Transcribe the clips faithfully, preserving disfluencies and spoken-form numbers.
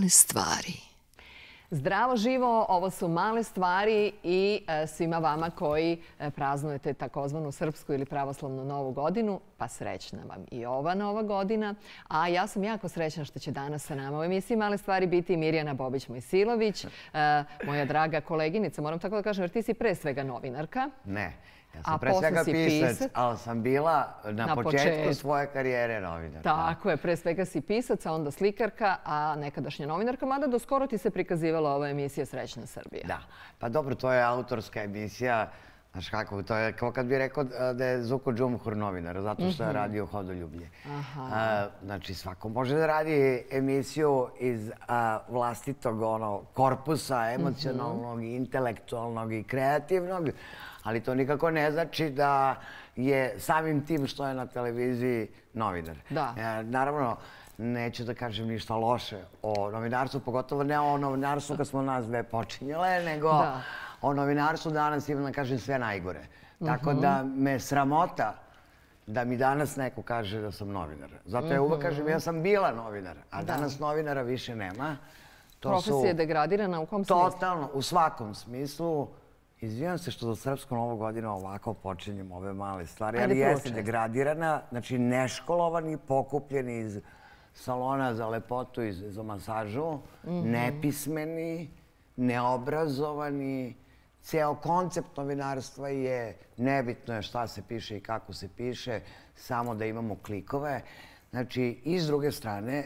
Male stvari. Zdravo živo, ovo su Male stvari i svima vama koji praznujete takozvanu srpsku ili pravoslavnu novu godinu, pa srećna vam i ova nova godina. A ja sam jako srećna što će danas sa nama u emisiji Male stvari biti Mirjana Bobić-Mojsilović, moja draga koleginica. Moram tako da kažem, jer ti si pre svega novinarka. Ne. Ja sam pre svega pisac, ali sam bila na početku svoje karijere novinarka. Tako je, pre svega si pisac, a onda slikarka, a nekadašnja novinarka, mada do skoro ti se prikazivala ova emisija Srećna Srbija. Da, pa dobro, to je autorska emisija. Znaš kako, to je kao kad bih rekao da je Zuko Džumhur novinar, zato što je radio Hodoljublje. Znači, svako može da radi emisiju iz vlastitog korpusa emocionalnog, intelektualnog i kreativnog, ali to nikako ne znači da je samim tim što je na televiziji novinar. Naravno, neću da kažem ništa loše o novinarstvu, pogotovo ne o novinarstvu kad smo nas dve počinjele, nego o novinarstvu danas imam da kažem sve najgore. Tako da me sramota da mi danas neko kaže da sam novinar. Zato ja uvek kažem, ja sam bila novinar, a danas novinara više nema. Profesija je degradirana u kom smislu? Totalno, u svakom smislu. Izvijem se što za Srpsku novu godinu ovako počinjem ove male stvari, ali jeste degradirana, znači neškolovani, pokupljeni iz salona za lepotu i za masažu, nepismeni, neobrazovani. Ceo koncept novinarstva je, nebitno je šta se piše i kako se piše, samo da imamo klikove. Znači, i s druge strane,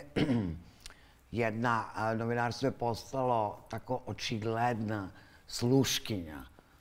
jedna novinarstvo je postalo tako očigledna sluškinja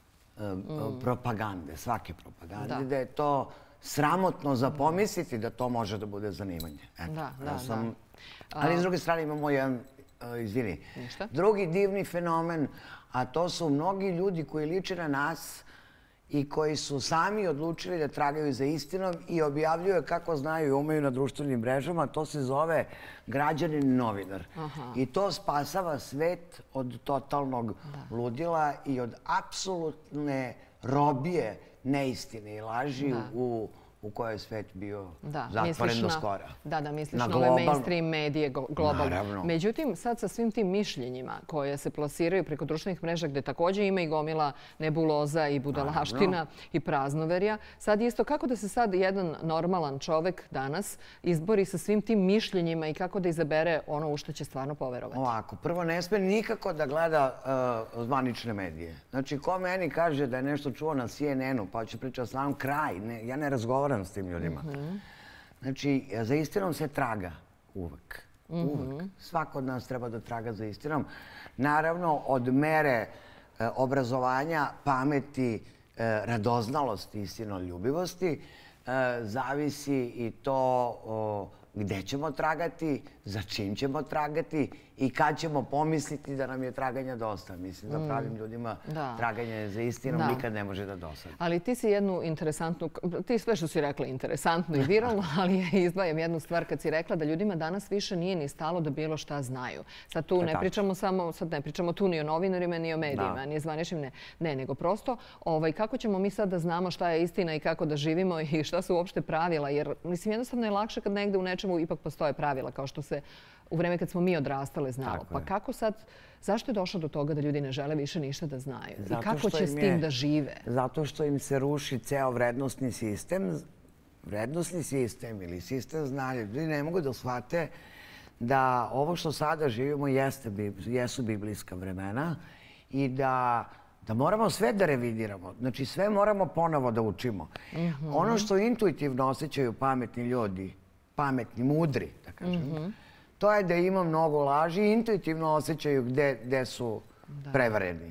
propagande, svake propagande, da je to sramotno za pomisliti da to može da bude zanimanje. Da, da, da. Ali s druge strane imamo jedan, izvini, drugi divni fenomen, a to su mnogi ljudi koji liče na nas i koji su sami odlučili da tragaju za istinom i objavljuju kako znaju i umeju na društvenim mrežama. To se zove građanin novinar. I to spasava svet od totalnog ludila i od apsolutne robije neistine i laži u kojoj je svet bio zatvoren do skora. Da, da, misliš na ove mainstream medije globalno. Međutim, sad sa svim tim mišljenjima koje se plasiraju preko društvenih mreža, gde također ima i gomila nebuloza i budalaština i praznoverja, sad isto kako da se sad jedan normalan čovek danas izbori sa svim tim mišljenjima i kako da izabere ono u što će stvarno poverovati? Ovako, prvo ne sme nikako da gleda zvanične medije. Znači, ko meni kaže da je nešto čuo na C N N-u, pa će pričati s nam kraj, ja ne razgovaram s tim ljudima. Znači, za istinom se traga uvek. Uvek. Svako od nas treba da traga za istinom. Naravno, od mere obrazovanja, pameti, radoznalosti, istinoljubivosti, zavisi i to gde ćemo tragati, za čim ćemo tragati i kad ćemo pomisliti da nam je traganja dosta. Mislim da pravim ljudima traganje za istinom nikad ne može da dosadi. Ali ti si jednu interesantnu, ti sve što si rekla interesantno i viralno, ali ja izdvajam jednu stvar kad si rekla da ljudima danas više nije ni stalo da bilo šta znaju. Sad tu ne pričamo samo, sad ne pričamo tu ni o novinarima, ni o medijima, ni o zvaničnim, ne. Ne, nego prosto kako ćemo mi sad da znamo šta je istina i kako da živimo i šta su uopšte pravila. Jer, mislim, jednostavno je lakše kad negde u nečemu ipak postoje pravila, kao što se u vreme kad smo mi odrastale znalo. Pa kako sad, zašto je došlo do toga da ljudi ne žele više ništa da znaju? I kako će s tim da žive? Zato što im se ruši ceo vrednostni sistem, vrednostni sistem ili sistem znanja. Ljudi ne mogu da shvate da ovo što sada živimo jesu biblijska vremena i da da moramo sve da revidiramo. Znači, sve moramo ponovo da učimo. Ono što intuitivno osjećaju pametni ljudi, pametni, mudri, da kažem, to je da ima mnogo laži i intuitivno osjećaju gde su prevareni.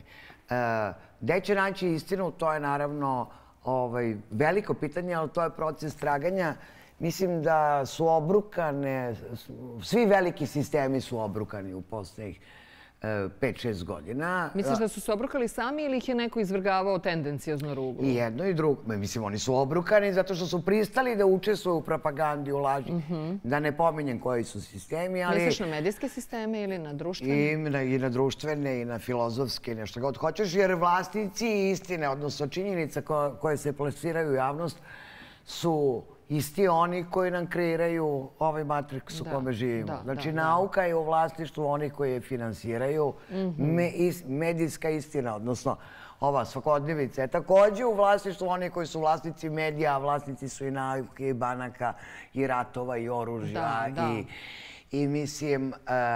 Gde će naći istinu, to je naravno veliko pitanje, ali to je proces traganja. Mislim da su obrukane, svi veliki sistemi su obrukani u poslednjih pet šest godina. Misliš da su se obrukali sami ili ih je neko izvrgavao tendencijozno ruglu? I jedno i drugo. Mislim, oni su obrukani zato što su pristali da učestvuju u propagandi, u laži. Da ne pominjem koji su sistemi, ali... Misliš na medijske sisteme ili na društvene? I na društvene, i na filozofske, i nešto god hoćeš, jer vlasnici istine, odnosno činjenica koje se plasiraju u javnost, su isti oni koji nam kreiraju ovaj matriks u kome živimo. Znači, nauka je u vlasništvu onih koji je finansiraju. Medijska istina, odnosno ova svakodnevica je također u vlasništvu onih koji su vlasnici medija, a vlasnici su i nauke, i banaka, i ratova, i oružja, i mislim...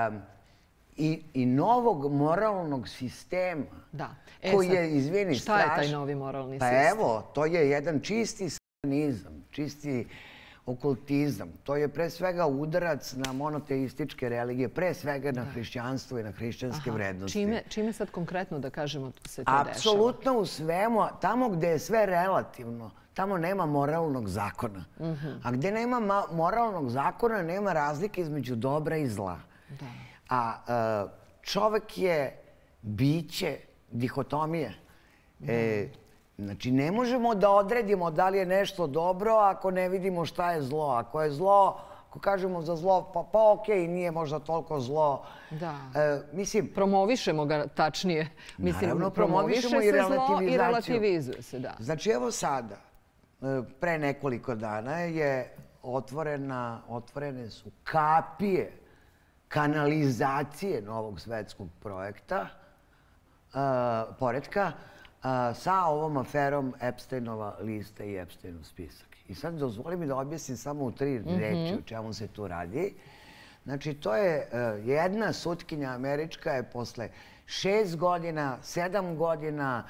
i novog moralnog sistema koji je, izvini, strašno. Šta je taj novi moralni sistem? Pa evo, to je jedan čisti satanizam, čisti okultizam. To je pre svega udarac na monoteističke religije, pre svega na hrišćanstvo i na hrišćanske vrednosti. Čime sad konkretno, da kažemo, se to dešava? Apsolutno u svemu. Tamo gde je sve relativno, tamo nema moralnog zakona. A gde nema moralnog zakona, nema razlike između dobra i zla. A čovek je biće dihotomije. Znači, ne možemo da odredimo da li je nešto dobro ako ne vidimo šta je zlo. Ako je zlo, ako kažemo za zlo, pa okej, nije možda toliko zlo. Da. Promovišemo ga tačnije. Naravno, promovišemo i relativizaciju. I relativizuje se, da. Znači, evo sada, pre nekoliko dana je otvorene su kapije kanalizacije novog svetskog projekta, poretka, sa ovom aferom Epsteinova lista i Epsteinov spisak. I sad dozvoli mi da objasnim samo u tri reči o čemu se tu radi. Znači, to je jedna sutkinja američka je posle šest godina, sedam godina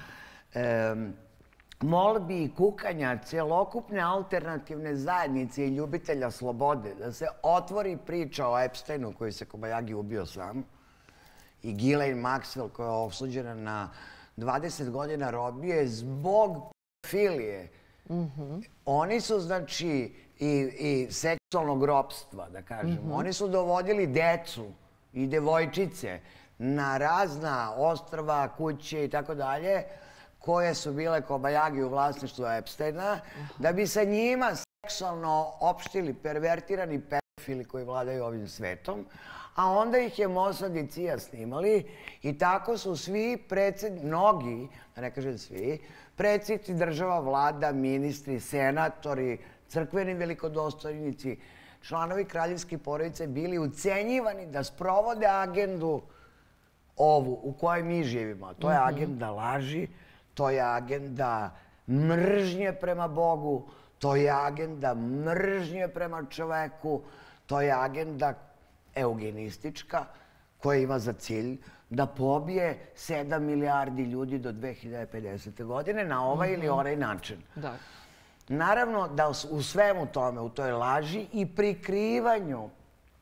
molbi i kukanja celokupne alternativne zajednice i ljubitelja slobode, da se otvori priča o Epsteinu koji se Kobajagi ubio sam i Ghislaine Maxwell koja je osuđena na dvadeset godina robije zbog pedofilije. Oni su, znači, i seksualnog ropstva, da kažemo. Oni su dovodili decu i devojčice na razna ostrva, kuće i tako dalje, koje su bile Kobajagi u vlasništvu Epsteina, da bi sa njima seksualno opštili pervertirani pedofili koji vladaju ovim svetom, a onda ih je Mossad i C I A snimali i tako su svi predsjednici, mnogi, da ne kažem svi, predsjednici država, vlada, ministri, senatori, crkveni velikodostojnici, članovi kraljevske porodice bili ucenjivani da sprovode agendu ovu u kojoj mi živimo. To je agenda laži, to je agenda mržnje prema Bogu, to je agenda mržnje prema čoveku, to je agenda eugenistička koja ima za cilj da pobije sedam milijardi ljudi do dve hiljade pedesete. godine na ovaj ili onaj način. Naravno da u svemu tome, u toj laži i prikrivanju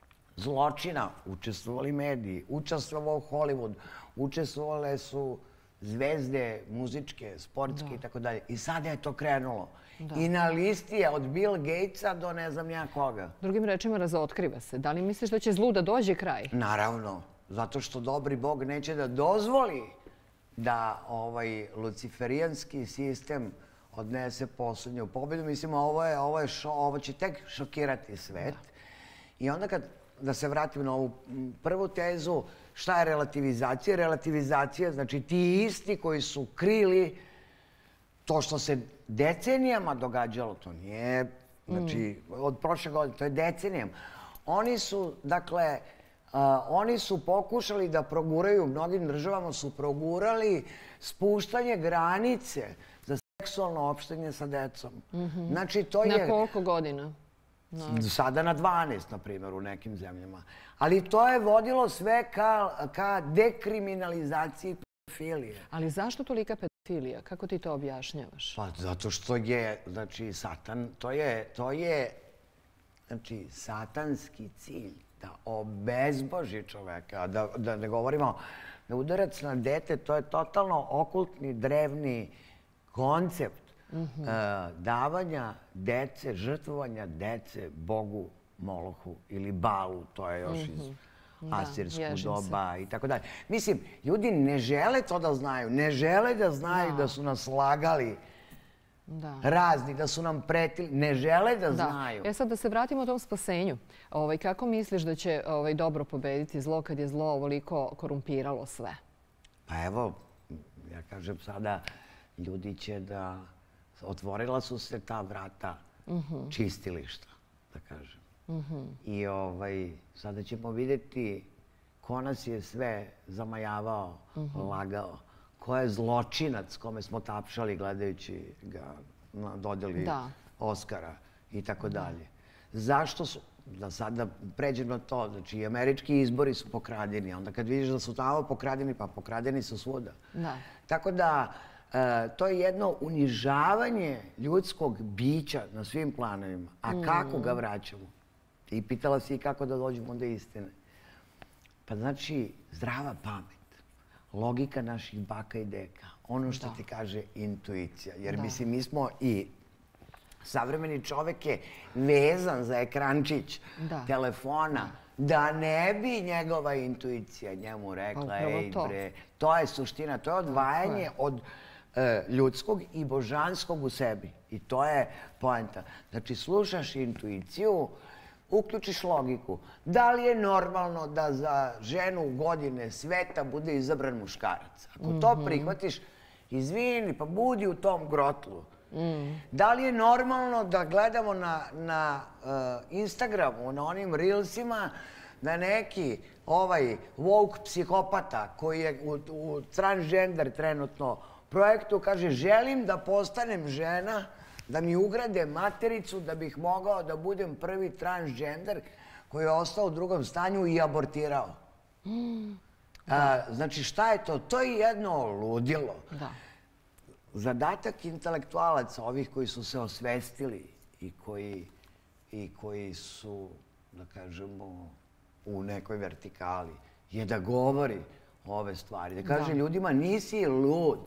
zločina učestvovali mediji, učestvovao Hollywood, učestvovale su zvezde muzičke, sportske i tako dalje. I sada je to krenulo. I na listi je od Bill Gatesa do ne znam ja koga. Drugim rečima, razotkriva se. Da li misliš da će zlu da dođe kraj? Naravno. Zato što dobri Bog neće da dozvoli da ovaj luciferijanski sistem odnese poslednju pobedu. Mislim, ovo će tek šokirati svet. I onda kad, da se vratim na ovu prvu tezu, šta je relativizacija? Relativizacija, znači ti isti koji su krili to što se decenijama događalo, to nije, znači, od prošle godine, to je decenijama. Oni su, dakle, oni su pokušali da proguraju, u mnogim državama su progurali spuštanje granice za seksualno opštenje sa decom. Znači, to je... Na koliko godina? Sada na dvanaest, na primjer, u nekim zemljama. Ali to je vodilo sve ka dekriminalizaciji pedofilije. Ali zašto tolika pedofilija? Kako ti to objašnjavaš? Pa zato što je, znači, satan, to je, to je, znači, satanski cilj da obezboži čoveka, da ne govorimo, da udarac na dete, to je totalno okultni, drevni koncept davanja dece, žrtvovanja dece Bogu Molohu ili Balu, to je još iz asirskog doba i tako dalje. Mislim, ljudi ne žele to da znaju, ne žele da znaju da su nas lagali razni, da su nam pretili, ne žele da znaju. E sad da se vratimo o tom spasenju. Kako misliš da će dobro pobediti zlo kad je zlo ovoliko korumpiralo sve? Pa evo, ja kažem sada, ljudi će da... Otvorila su se ta vrata čistilišta, da kažem. I sada ćemo vidjeti ko nas je sve zamajavao, lagao, ko je zločinac kome smo tapšali gledajući ga na dodjeli Oskara i tako dalje. Zašto su, da sada pređem na to, znači i američki izbori su pokradeni, onda kad vidiš da su tamo pokradeni, pa pokradeni su svuda. Tako da to je jedno unižavanje ljudskog bića na svim planovima. A kako ga vraćamo? I pitala si i kako da dođemo do istine. Pa znači, zdrava pamet, logika naših baka i deka, ono što ti kaže intuicija. Jer mislim, mi smo i savremeni čovek je vezan za ekrančić telefona, da ne bi njegova intuicija njemu rekla, ej bre, to je suština, to je odvajanje od ljudskog i božanskog u sebi. I to je poenta. Znači, slušaš intuiciju, uključiš logiku. Da li je normalno da za ženu godine sveta bude izabran muškarac? Ako to prihvatiš, izvini, pa budi u tom grotlu. Da li je normalno da gledamo na Instagramu, na onim reelsima, da neki ovaj woke psihopata koji je u transgender trenutno projektu kaže želim da postanem žena, da mi ugrade matericu da bih mogao da budem prvi transgender koji je ostao u drugom stanju i abortirao. Znači šta je to? To je jedno ludilo. Zadatak intelektualaca, ovih koji su se osvestili i koji su, da kažemo, u nekoj vertikali, je da govori ove stvari. Da kaže ljudima nisi lud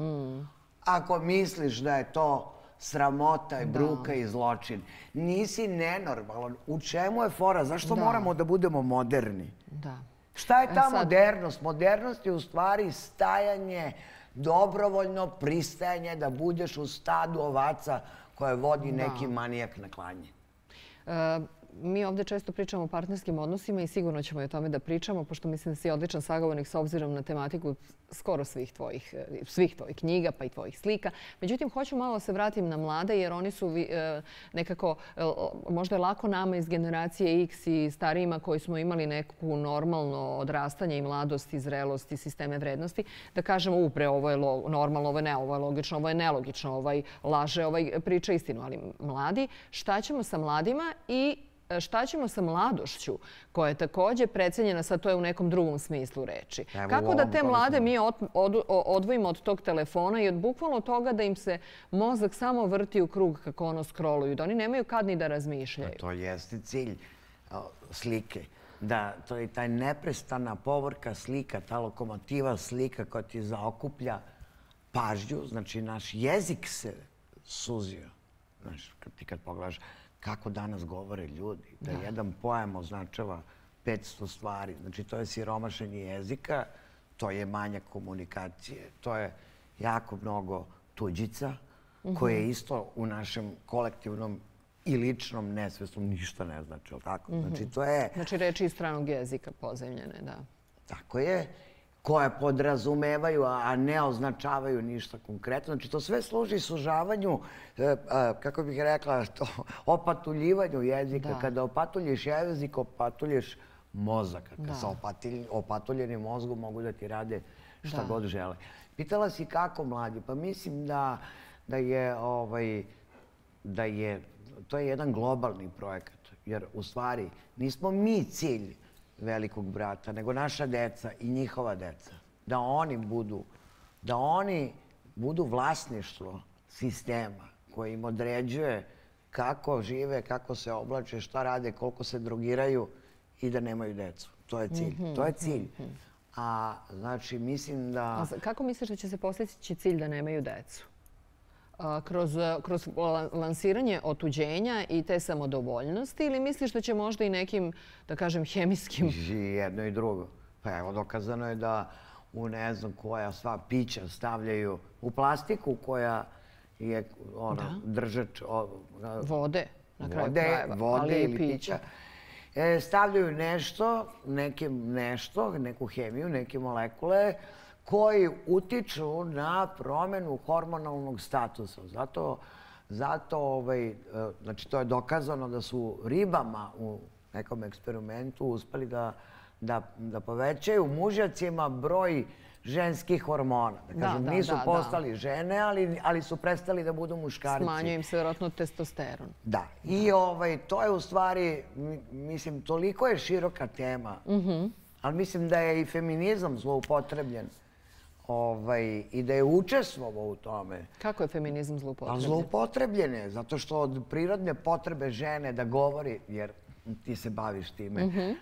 ako misliš da je to sramota i bruka i zločin. Nisi nenormalan. U čemu je fora? Zašto moramo da budemo moderni? Šta je ta modernost? Modernost je u stvari stajanje, dobrovoljno pristajanje da budeš u stadu ovaca koje vodi neki manijak na klanje. Mi ovdje često pričamo o partnerskim odnosima i sigurno ćemo i o tome da pričamo, pošto mislim da si odličan sagovornik s obzirom na tematiku skoro svih tvojih knjiga pa i tvojih slika. Međutim, hoću malo se vratim na mlade jer oni su nekako, možda je lako nama iz generacije X i starijima koji smo imali neku normalno odrastanje i mladost i zrelost i sisteme vrednosti, da kažemo upre ovo je normalno, ovo je ne, ovo je logično, ovo je nelogično, ovaj laže, ovaj priča istinu. Ali mladi, šta ćemo sa mladima i šta ćemo sa mladošću koja je također precenjena, sad to je u nekom drugom smislu reči. Kako da te mlade mi odvojimo od tog telefona i od bukvalno toga da im se mozak samo vrti u krug kako ono scrolluju, da oni nemaju kad ni da razmišljaju? To jeste cilj slike. Da, to je taj neprestana povorka slika, ta lokomotiva slika koja ti zaokuplja pažnju. Znači, naš jezik se suzio. Znaš, ti kad pogledaš kako danas govore ljudi, da jedan pojem označava petsto stvari. Znači, to je siromašenje jezika, to je manjak komunikacije, to je jako mnogo tuđica, koje isto u našem kolektivnom i ličnom nesvesnom ništa ne znači, ali tako? Znači, to je... Znači, reči iz stranog jezika pozemljene, da. Tako je, koje podrazumevaju, a ne označavaju ništa konkretno. Znači, to sve služi sužavanju, kako bih rekla, opatuljivanju jezika. Kada opatuljiš jezik, opatuljiš mozak. Kada sa opatuljenim mozgom mogu da ti rade šta god žele. Pitala si kako mladi? Pa mislim da je to je jedan globalni projekat. Jer u stvari nismo mi cilj velikog brata, nego naša deca i njihova deca. Da oni budu, da oni budu vlasništvo sistema koji im određuje kako žive, kako se oblače, šta rade, koliko se drogiraju i da nemaju decu. To je cilj. To je cilj. A znači, mislim da... Kako misliš da će se postići cilj da nemaju decu? Kroz lansiranje otuđenja i te samodovoljnosti ili misliš da će možda i nekim, da kažem, hemijskim... I jedno i drugo. Pa evo, dokazano je da u ne znam koja sva pića stavljaju u plastiku koja je držač... Vode, na kraju krajeva. Vode ili pića. Stavljaju nešto, nešto, neku hemiju, neke molekule koji utiču na promjenu hormonalnog statusa. Zato Zato, znači, to je dokazano da su ribama u nekom eksperimentu uspeli da povećaju mužjacima broj ženskih hormona. Da kažem, nisu postali žene, ali su prestali da budu muškarci. Smanjuje im se vjerojatno testosteron. Da. I to je u stvari, mislim, toliko je široka tema, ali mislim da je i feminizam zloupotrebljen i da je učestvovao u tome. Kako je feminizam zloupotrebljen? Zloupotrebljen je, zato što od prirodne potrebe žene da govori, jer ti se baviš time,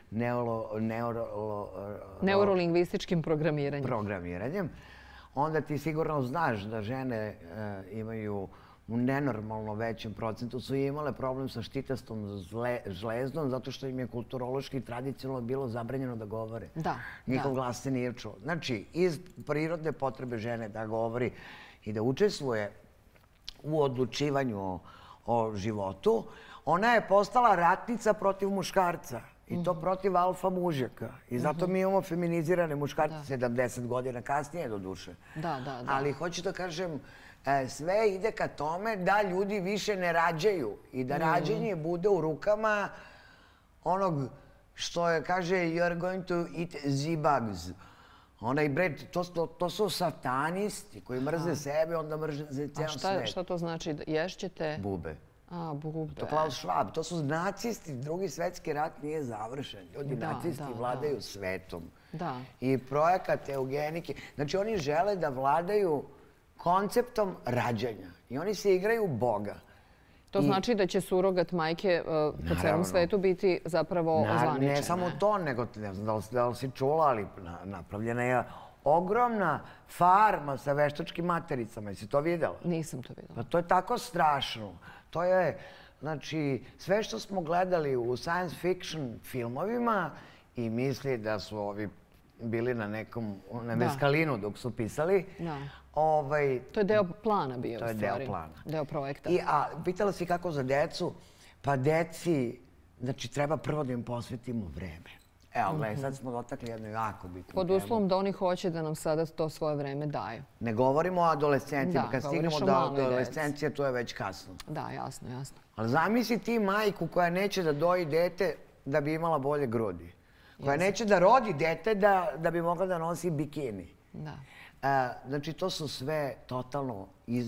neurolingvističkim programiranjem. Programiranjem. Onda ti sigurno znaš da žene imaju u nenormalno većem procentu, su imale problem sa štitastom žlezdom zato što im je kulturološki i tradicionalno bilo zabranjeno da govore. Da. Njihov glas se nije čuo. Znači, iz prirodne potrebe žene da govori i da učestvuje u odlučivanju o životu, ona je postala ratnica protiv muškarca. I to protiv alfa mužjaka. I zato mi imamo feminizirane muškarce sedamdeset godina kasnije, do duše. Da, da, da. Ali hoću da kažem, sve ide ka tome da ljudi više ne rađaju i da rađenje bude u rukama onog što je, kaže, you're going to eat the bugs. Onaj bre, to su satanisti koji mrze sebe, onda mrze cijel svet. A šta to znači? Ješćete? Bube. A, bube. To Klaus Schwab. To su nacisti. Drugi svetski rat nije završen. Ljudi, nacisti vladaju svetom. Da. I projekat eugenike. Znači, oni žele da vladaju konceptom rađanja. I oni se igraju Boga. To znači da će surogat majke po celom svetu biti zapravo ozvaničene. Ne samo to, nego, ne znam da li si čula, ali napravljena je ogromna farma sa veštačkim matericama. Jesi to vidjela? Nisam to vidjela. Pa to je tako strašno. To je, znači, sve što smo gledali u science fiction filmovima i misli da su ovi bili na nekom, na meskalinu dok su pisali. To je deo plana bio, u stvari. To je deo plana. Deo projekta. A pitala si kako za decu? Pa deci, znači, treba prvo da im posvetimo vreme. Evo, gledaj, sad smo dotakli jednu jako bitnu temu. Pod uslovom da oni hoće da nam sada to svoje vreme daju. Ne govorimo o adolescentima. Kad stignemo do adolescencije, to je već kasno. Da, jasno, jasno. Ali zamisli ti majku koja neće da doji dete da bi imala bolje grudi. Koja neće da rodi dete da bi mogla da nosi bikini. Da. Znači, to su sve totalno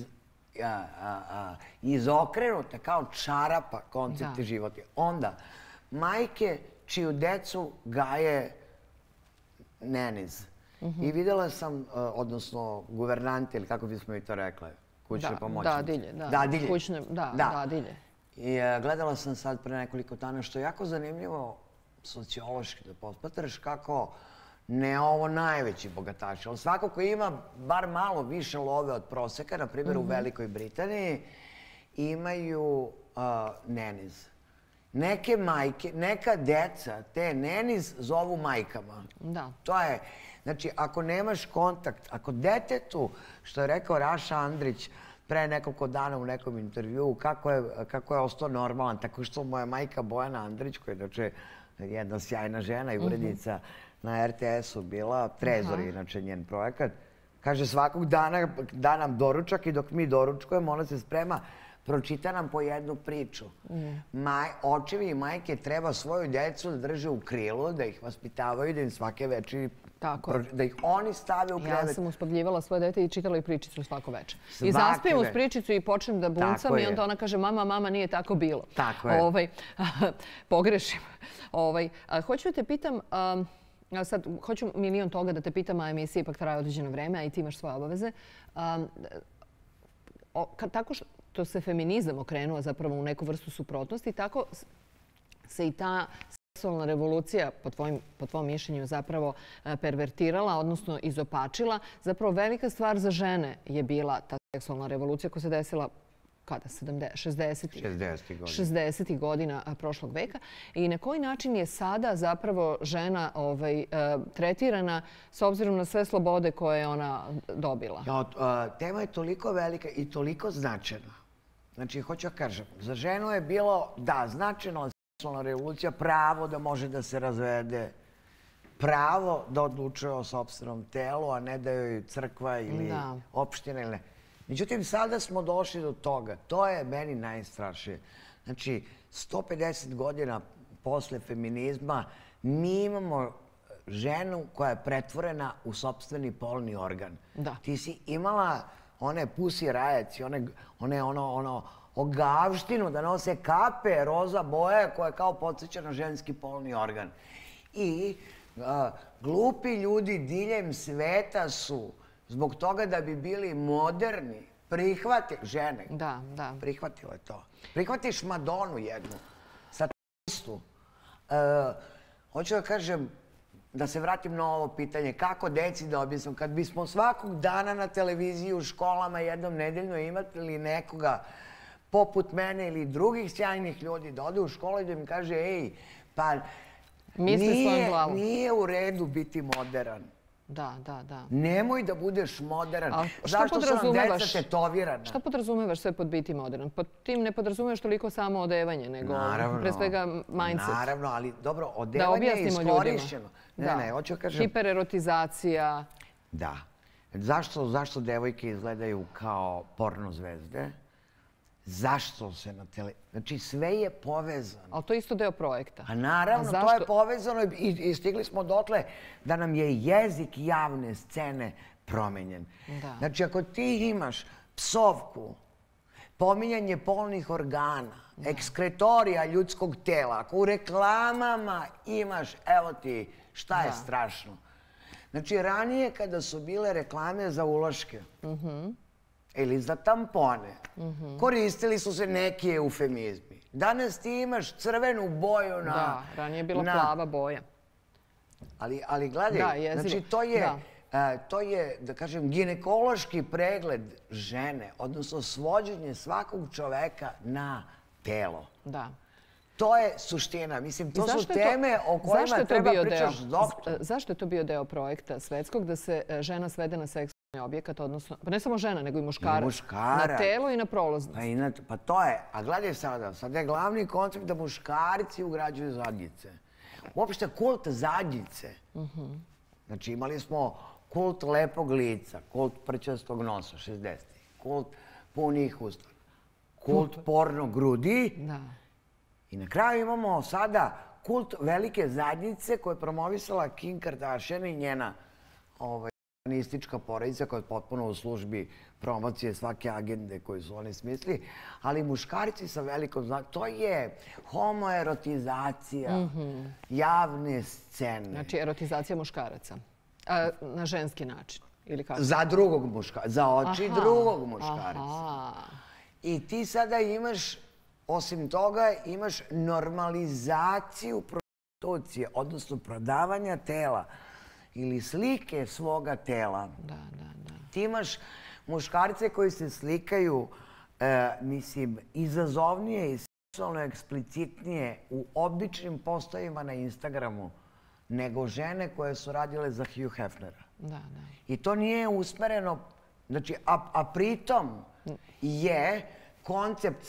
izokrenute kao čarapa koncepti života. Onda, majke čiju decu gaje neniz. I vidjela sam, odnosno guvernante, ili kako bismo i to rekli, kućne pomoćnice. Dadilje, da. Dadilje. Da, dadilje. I gledala sam sad pre nekoliko dana, što je jako zanimljivo sociološki da posmatraš kako ne ovo najveći bogataši, ali svako ko ima bar malo više love od proseka, na primjer u Velikoj Britaniji, imaju neniz. Neke majke, neka deca te neniz zovu majkama. Da. To je, znači, ako nemaš kontakt, ako detetu, što je rekao Raša Andrić pre nekoliko dana u nekom intervjuu, kako je ostao normalan, tako što moja majka Bojana Andrić, koja je znači jedna sjajna žena i urednica na er te esu bila, Trezor je inače njen projekat, kaže svakog dana da nam doručak i dok mi doručkujemo, ona se sprema, pročita nam po jednu priču. Očevi i majke treba svoju djecu da drže u krilu, da ih vaspitavaju, da im svake večeri, da ih oni stave u krevet. Ja sam uspavljivala svoje dete i čitala i pričicu svako večer. I zaspijem uz pričicu i počnem da buncam i onda ona kaže mama, mama, nije tako bilo. Tako je. Pogrešim. Hoću da te pitam, sad hoću milion toga da te pitam, a emisija ipak traje određeno vreme, a i ti imaš svoje obaveze. Tako što se feminizam okrenuo zapravo u neku vrstu suprotnosti, tako se i ta seksualna revolucija, po tvojom mišljenju, zapravo pervertirala, odnosno izopačila. Zapravo velika stvar za žene je bila ta seksualna revolucija koja se desila kada? šezdesetih godina prošlog veka. I na koji način je sada zapravo žena tretirana s obzirom na sve slobode koje je ona dobila? Tema je toliko velika i toliko značajna. Znači, hoću da kažem, za ženu je bilo, da, značajna seksualna revolucija, pravo da može da se razvede, pravo da odlučuje o sopstvenom telu, a ne da joj crkva ili opština ili ne. Međutim, sada smo došli do toga. To je meni najstrašnije. Znači, sto pedeset godina posle feminizma mi imamo ženu koja je pretvorena u sopstveni polni organ. Da. Ti si imala one pusi rajaci, one, one ono, ono, ogavštinu da nose kape, roza boje koja kao podsjeća na ženski polni organ. I a, glupi ljudi diljem sveta su zbog toga da bi bili moderni, prihvati, žene, da, da. prihvatile to. Prihvatiš Madonu jednu, satanistu. E, hoću da kažem, da se vratim na ovo pitanje, kako deci da objasnim, kad bismo svakog dana na televiziji u školama jednom nedeljno imali nekoga poput mene ili drugih sjajnih ljudi da ode u školu i da im kaže, ej, pa nije, nije u redu biti modern. Da, da, da. Nemoj da budeš modern. Zašto su nam deca tetovirana? Šta podrazumevaš sve pod biti modern? Pod tim ne podrazumevaš toliko samo odevanje, nego pre svega mindset. Naravno, ali dobro, odevanje je iskorišćeno. Ne, ne, hoću kažem... Hipererotizacija. Da. Zašto devojke izgledaju kao porno zvezde? Zašto se na tele... Znači, sve je povezano. Ali to je isto deo projekta. A naravno, to je povezano i stigli smo dotle da nam je jezik javne scene promenjen. Znači, ako ti imaš psovku, pominjanje polnih organa, ekskretorija ljudskog tela, ako u reklamama imaš, evo ti, šta je strašno. Znači, ranije kada su bile reklame za uloške, ili za tampone, koristili su se neki eufemizmi. Danas ti imaš crvenu boju na... Da, ranije je bila plava boja. Ali gledaj, znači to je, da kažem, ginekološki pregled žene, odnosno svođenje svakog čoveka na telo. Da. To je suština. Mislim, to su teme o kojima treba pričaš s doktorom. Zašto je to bio deo projekta svetskog da se žena svede na seksualni objekat, odnosno, pa ne samo žena, nego i muškarac. Na telo i na prolaznost. Pa to je. A gledaj sada, sada je glavni koncept da muškarci ugrađuju zadnjice. Uopšte kult zadnjice. Znači, imali smo kult lepog lica, kult prćastog nosa, šezdesetih, kult punih usta, kult porno grudi. Da. I na kraju imamo sada kult velike zadnjice koje je promovisala Kim Kardashian i njena feministička porodica koja je potpuno u službi promocije svake agende koju su oni smislili, ali muškarci sa velikom značajom, to je homoerotizacija javne scene. Znači, erotizacija muškaraca. Na ženski način, ili kako? Za drugog muškarca, za oči drugog muškarca. I ti sada imaš, osim toga, imaš normalizaciju prostitucije, odnosno prodavanja tela ili slike svoga tela. Da, da, da. Ti imaš muškarce koji se slikaju, mislim, izazovnije i seksualno eksplicitnije u običnim postovima na Instagramu nego žene koje su radile za Hugh Hefnera. Da, da. I to nije usmereno, znači, a pritom je koncept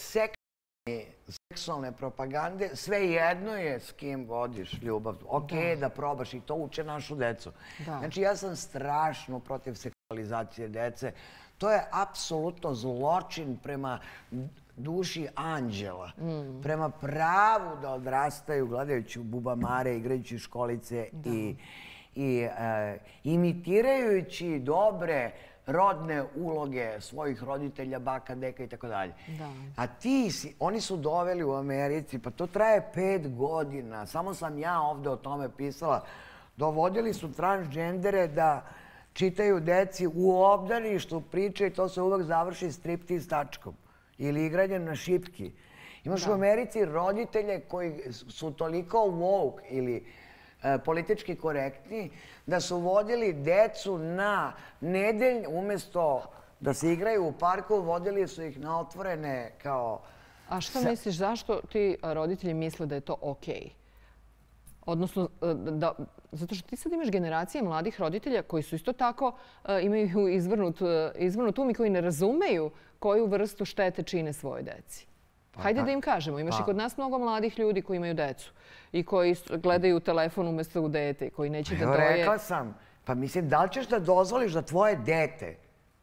seksualne propagande, sve jedno je s kim vodiš ljubav. Ok je da probaš i to uče našu decu. Znači, ja sam strašno protiv seksualizacije dece. To je apsolutno zločin prema duši anđela, prema pravu da odrastaju gledajući bubamare, igrajući školice i imitirajući dobre rodne uloge svojih roditelja, baka, deka i tako dalje. A ti si, oni su doveli u Americi, pa to traje pet godina, samo sam ja ovde o tome pisala, dovodili su transgendere da čitaju deci u obdaništu priče i to se uvek završi striptiz tačkom ili igranjem na šipki. Imaš u Americi roditelje koji su toliko woke ili politički korektni, da su vodili decu na nedelj, umjesto da se igraju u parku, vodili su ih na otvorene kao... A što misliš, zašto ti roditelji misle da je to okej? Odnosno, zato što ti sad imaš generacije mladih roditelja koji su isto tako, imaju izvrnut um i koji ne razumeju koju vrstu štete čine svoje deci. Hajde da im kažemo. Imaš i kod nas mnogo mladih ljudi koji imaju decu i koji gledaju telefon umjesto u dete i koji neće da doje... Evo, rekla sam. Pa mislim, da li ćeš da dozvoliš da tvoje dete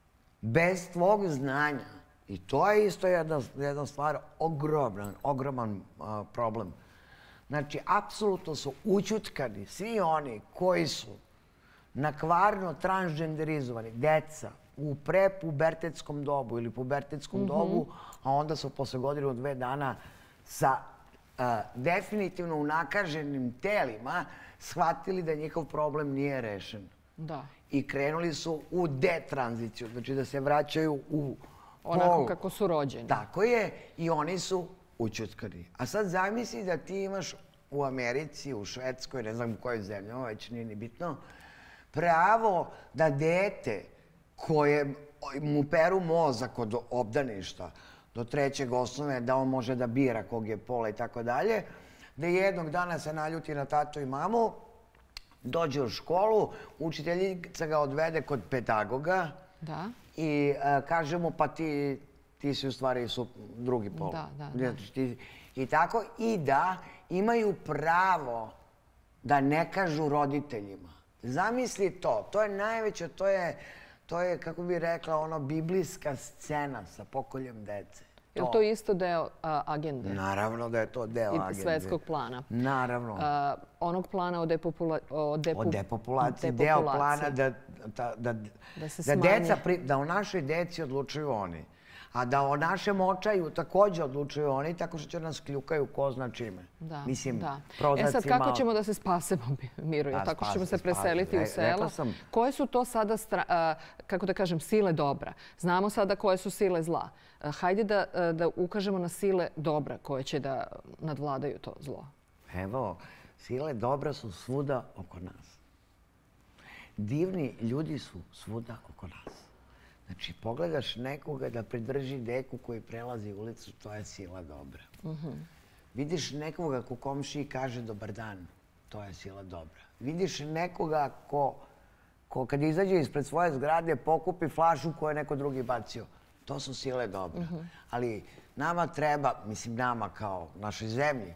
Bez tvog znanja, i to je isto jedna stvar, ogroman, ogroman problem. Znači, apsolutno su ućutkani svi oni koji su nakvarno transgenderizovani, deca, u prepubertetskom dobu ili pubertetskom dobu, a onda su posle godinu, dve dana sa definitivno unakaženim telima shvatili da njihov problem nije rešen. Da. I krenuli su u detranziciju, znači da se vraćaju u pol. Onako kako su rođeni. Tako je, i oni su ućutkani. A sad zamisli da ti imaš u Americi, u Švedskoj, ne znam u kojoj zemlji, ovo već nije ni bitno, pravo da dete koje mu peru mozak od obdaništa do trećeg osnove, da on može da bira kog je pola i tako dalje, da jednog dana se naljuti na tatu i mamu, dođe u školu, učiteljica ga odvede kod pedagoga i kaže mu pa ti si u stvari drugi pol. Da, da, da. I tako, i da imaju pravo da ne kažu roditeljima. Zamisli to, to je najveće, to je, to je, kako bih rekla, ono, biblijska scena sa pokoljem dece. Je li to isto deo agende? Naravno da je to deo agende. I svetskog plana? Naravno. Onog plana o depopulaciji, deo plana da deca, da o našoj deci odlučuju oni. A da o našem očaju također odlučuju oni, tako što će nas kljukaju ko zna čime. Da, Mislim, da. prozaci E sad, kako ćemo da se spasemo, Miro? Tako što ćemo se preseliti u selo? Koje su to sada, kako da kažem, sile dobra? Znamo sada koje su sile zla. Hajde da ukažemo na sile dobra koje će da nadvladaju to zlo. Evo, sile dobra su svuda oko nas. Divni ljudi su svuda oko nas. Znači, pogledaš nekoga da pridrži deku koji prelazi ulicu, to je sila dobra. Vidiš nekoga ko komšiji kaže dobar dan, to je sila dobra. Vidiš nekoga ko kad izađe ispred svoje zgrade pokupi flašu koju je neko drugi bacio, to su sile dobra. Ali nama treba, mislim nama kao našoj zemlji,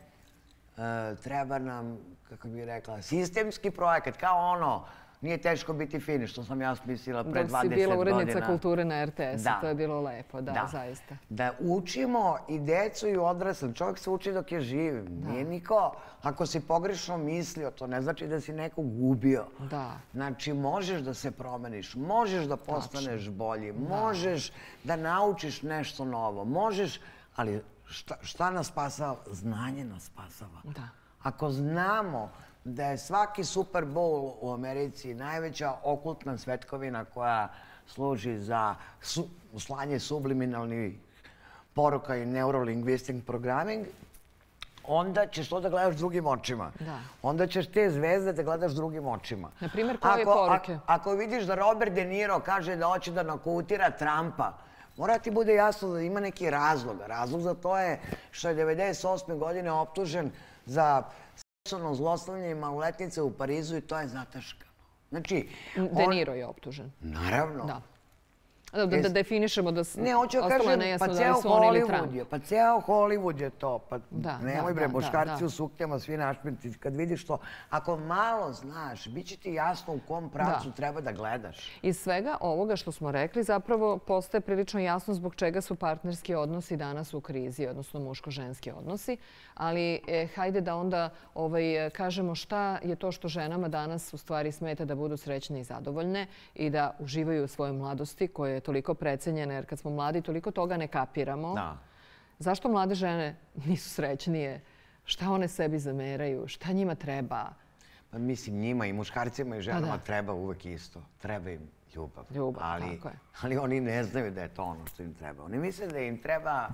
treba nam, kako bih rekla, sistemski projekat, kao ono, nije teško biti fin, što sam ja smislila pre dvadeset godina. Dok si bila urednica kulture na er te esu, to je bilo lepo, da, zaista. Da učimo i decu i odrasle. Čovjek se uči dok je živ. Nije niko, ako si pogrešno mislio, to ne znači da si nekog ubio. Znači, možeš da se promeniš, možeš da postaneš bolji, možeš da naučiš nešto novo, možeš, ali šta nas spasava? Znanje nas spasava. Ako znamo da je svaki Super Bowl u Americi najveća okultna svetkovina koja služi za slanje subliminalnih poruka i neurolingvistic programming, onda ćeš to da gledaš drugim očima. Onda ćeš te zvezde da gledaš drugim očima. Na primjer, koje poruke? Ako vidiš da Robert De Niro kaže da hoće da nokautira Trumpa, mora ti bude jasno da ima neki razlog. Razlog za to je što je devedeset osme godine optužen za seksualno zlostavljanje maloletnice u Parizu i to je zataškano. Znači... De Niro je optužen. Naravno. Da. Da definišemo da ostalo je nejasno da li su oni ili Trump. Pa ceo Hollywood je to. Nemoj bre, boškarci u suknjama, svi našmirci. Kad vidiš to, ako malo znaš, bit će ti jasno u kom pravcu treba da gledaš. Iz svega ovoga što smo rekli, zapravo postaje prilično jasno zbog čega su partnerski odnosi danas u krizi, odnosno muško-ženski odnosi. Ali hajde da onda kažemo šta je to što ženama danas u stvari smeta da budu srećne i zadovoljne i da uživaju u svojoj mladosti koje je toliko precenjena, jer kad smo mladi toliko toga ne kapiramo. Zašto mlade žene nisu srećnije? Šta one sebi zameraju? Šta njima treba? Pa mislim, njima i muškarcima i ženama treba uvek isto. Treba im ljubav. Ljubav, tako je. Ali oni ne znaju da je to ono što im treba. Oni misle da im treba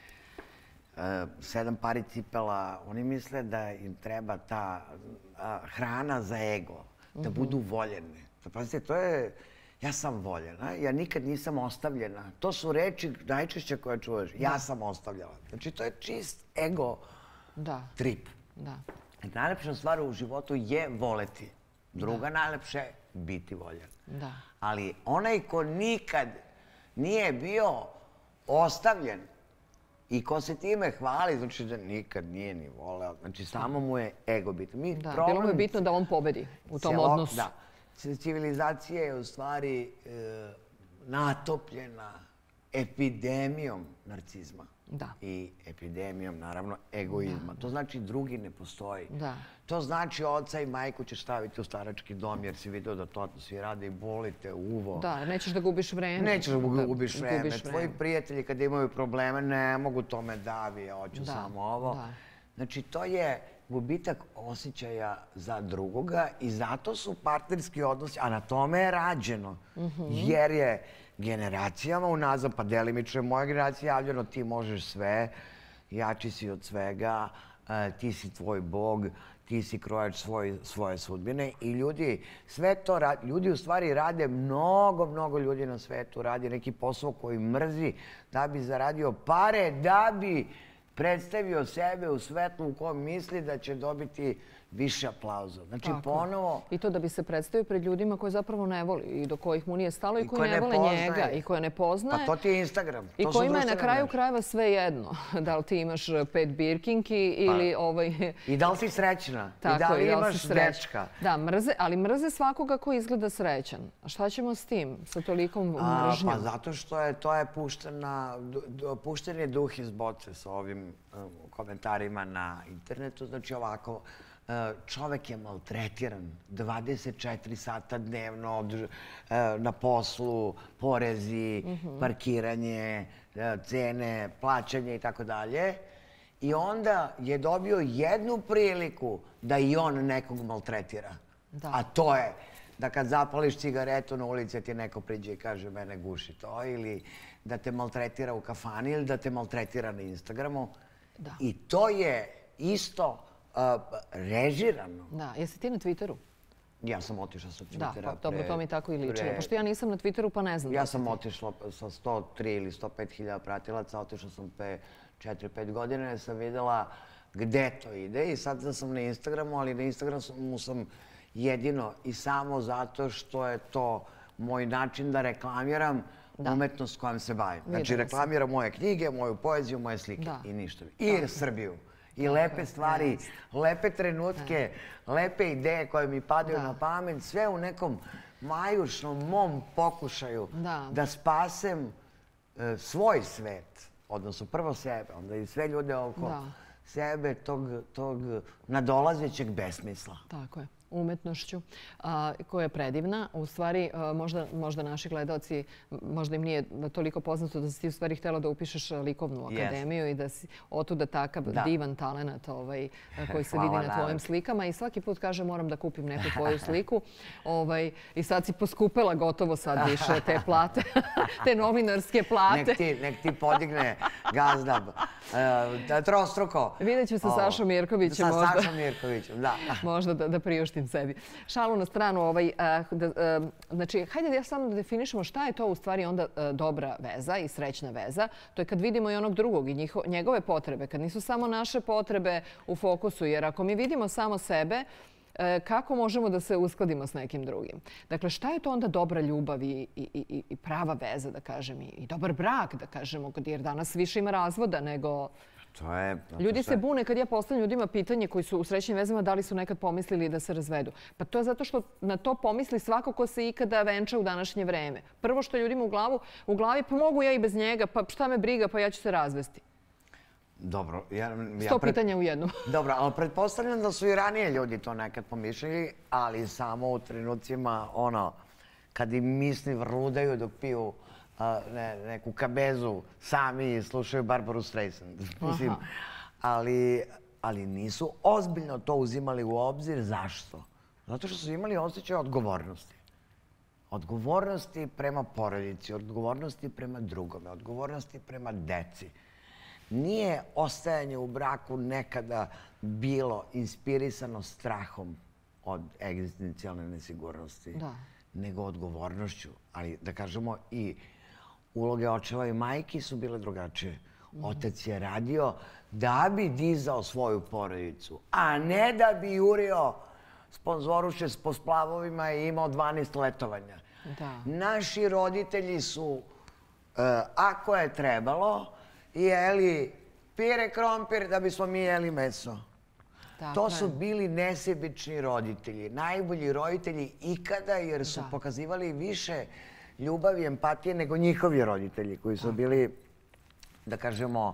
sedam pari cipela. Oni misle da im treba ta hrana za ego. Da budu voljene. Pazite, to je... Ja sam voljena, ja nikad nisam ostavljena. To su reči najčešće koje čuješ. Ja sam ostavljala. Znači, to je čist ego trip. Najlepša stvar u životu je voleti. Druga najlepša je biti voljen. Ali onaj ko nikad nije bio ostavljen i ko se time hvali, znači da nikad nije ni voleo. Znači, samo mu je ego bitno. Bilo mu je bitno da on pobedi u tom odnosu. Civilizacija je u stvari natopljena epidemijom narcizma. Da. I epidemijom, naravno, egoizma. To znači drugi ne postoji. Da. To znači oca i majku ćeš staviti u starački dom jer si vidio da to svi rade i boli te uvo. Da, nećeš da gubiš vreme. Nećeš da gubiš vreme. Tvoji prijatelji kad imaju probleme ne mogu tome davi, ja hoću samo ovo. Znači, to je gubitak osjećaja za drugoga i zato su partnerski odnosi, a na tome je rađeno. Jer je generacijama unazad, pa delimično je moja generacija javljeno, ti možeš sve, jači si od svega, ti si tvoj bog, ti si krojač svoje sudbine i ljudi sve to rade, ljudi u stvari rade, mnogo, mnogo ljudi na svetu radi neki posao koji mrzi da bi zaradio pare, da bi predstavio sebe u svetlu u kojem misli da će dobiti više aplauza. Znači, ponovo... I to da bi se predstavio pred ljudima koje zapravo ne voli i do kojih mu nije stalo i koji ne vole njega i koje ne poznaje. Pa to ti je Instagram. I kojima je na kraju krajeva sve jedno. Da li ti imaš pet birkinki ili... I da li si srećna. I da li imaš dečka. Da, ali mrze svakoga ko izgleda srećan. A šta ćemo s tim? Sa tolikom mržnjom? Pa zato što je to je pušten je duh iz boce sa ovim komentarima na internetu. Znači ovako... Čovek je maltretiran dvadeset četiri sata dnevno na poslu, porezi, parkiranje, cene, plaćanje i tako dalje. I onda je dobio jednu priliku da i on nekog maltretira. A to je da kad zapališ cigaretu na ulici ti neko priđe i kaže mene guši to, ili da te maltretira u kafani ili da te maltretira na Instagramu. I to je isto režirano. Da, jesi ti na Twitteru? Ja sam otišla sa Twittera. Da, dobro, to mi tako i ličilo. Pošto ja nisam na Twitteru, pa ne znam. Ja sam otišla sa sto tri ili sto pet hiljada pratilaca, otišla sam pre četiri pet godina jer sam videla gde to ide i sad da sam na Instagramu, ali na Instagramu sam jedino i samo zato što je to moj način da reklamiram umetnost kojom se bavim. Znači, reklamiram moje knjige, moju poeziju, moje slike i ništa. I Srbiju. I lepe stvari, lepe trenutke, lepe ideje koje mi padaju na pamet, sve u nekom majušnom mom pokušaju da spasem svoj svet, odnosno prvo sebe, onda i sve ljude oko sebe, tog nadolazećeg besmisla. Tako je. Umetnošću, koja je predivna. U stvari, možda naši gledalci, možda im nije toliko poznato da si ti u stvari htjela da upišeš likovnu akademiju i da si otuda takav divan talenat koji se vidi na tvojim slikama. I svaki put kaže moram da kupim neku tvoju sliku. I sad si poskupela gotovo sad više te plate, te novinarske plate. Nek ti podigne gazda trostruko. Vidjet ću sa Sašom Mirkovićem. Sa Sašom Mirkovićem, da. Možda da priuštim sebi. Šalu na stranu. Znači, hajde da samo da definišemo šta je to u stvari onda dobra veza i srećna veza. To je kad vidimo i onog drugog i njegove potrebe, kad nisu samo naše potrebe u fokusu. Jer ako mi vidimo samo sebe, kako možemo da se uskladimo s nekim drugim? Dakle, šta je to onda dobra ljubav i prava veza, da kažem, i dobar brak, da kažemo, jer danas više ima razvoda nego... Ljudi se bune kad ja postavljam ljudima pitanje koji su u srećnim vezama da li su nekad pomislili da se razvedu. Pa to je zato što na to pomisli svako ko se ikada venča u današnje vreme. Prvo što je ljudima u glavi, pa mogu ja i bez njega, pa šta me briga, pa ja ću se razvesti. Dobro. Sto pitanja u jednom. Dobro, ali pretpostavljam da su i ranije ljudi to nekad pomišljali, ali samo u trenucima, ono, kad im misli vrludaju dok piju neku kabezu sami i slušaju Barbaru Streisand. Mislim, ali nisu ozbiljno to uzimali u obzir. Zašto? Zato što su imali osjećaj odgovornosti. Odgovornosti prema porodici, odgovornosti prema drugome, odgovornosti prema deci. Nije ostajanje u braku nekada bilo inspirisano strahom od egzistencijalne nesigurnosti, nego odgovornošću. Ali, da kažemo, i uloge očeva i majki su bile drugačije. Otac je radio da bi dizao svoju porodicu, a ne da bi jurio sponzoruše po splavovima i imao dvanaest letovanja. Naši roditelji su, ako je trebalo, jeli pire krompir da bismo mi jeli meso. To su bili nesebični roditelji, najbolji roditelji ikada jer su pokazivali više ljubavi i empatije nego njihovi roditelji koji su bili, da kažemo,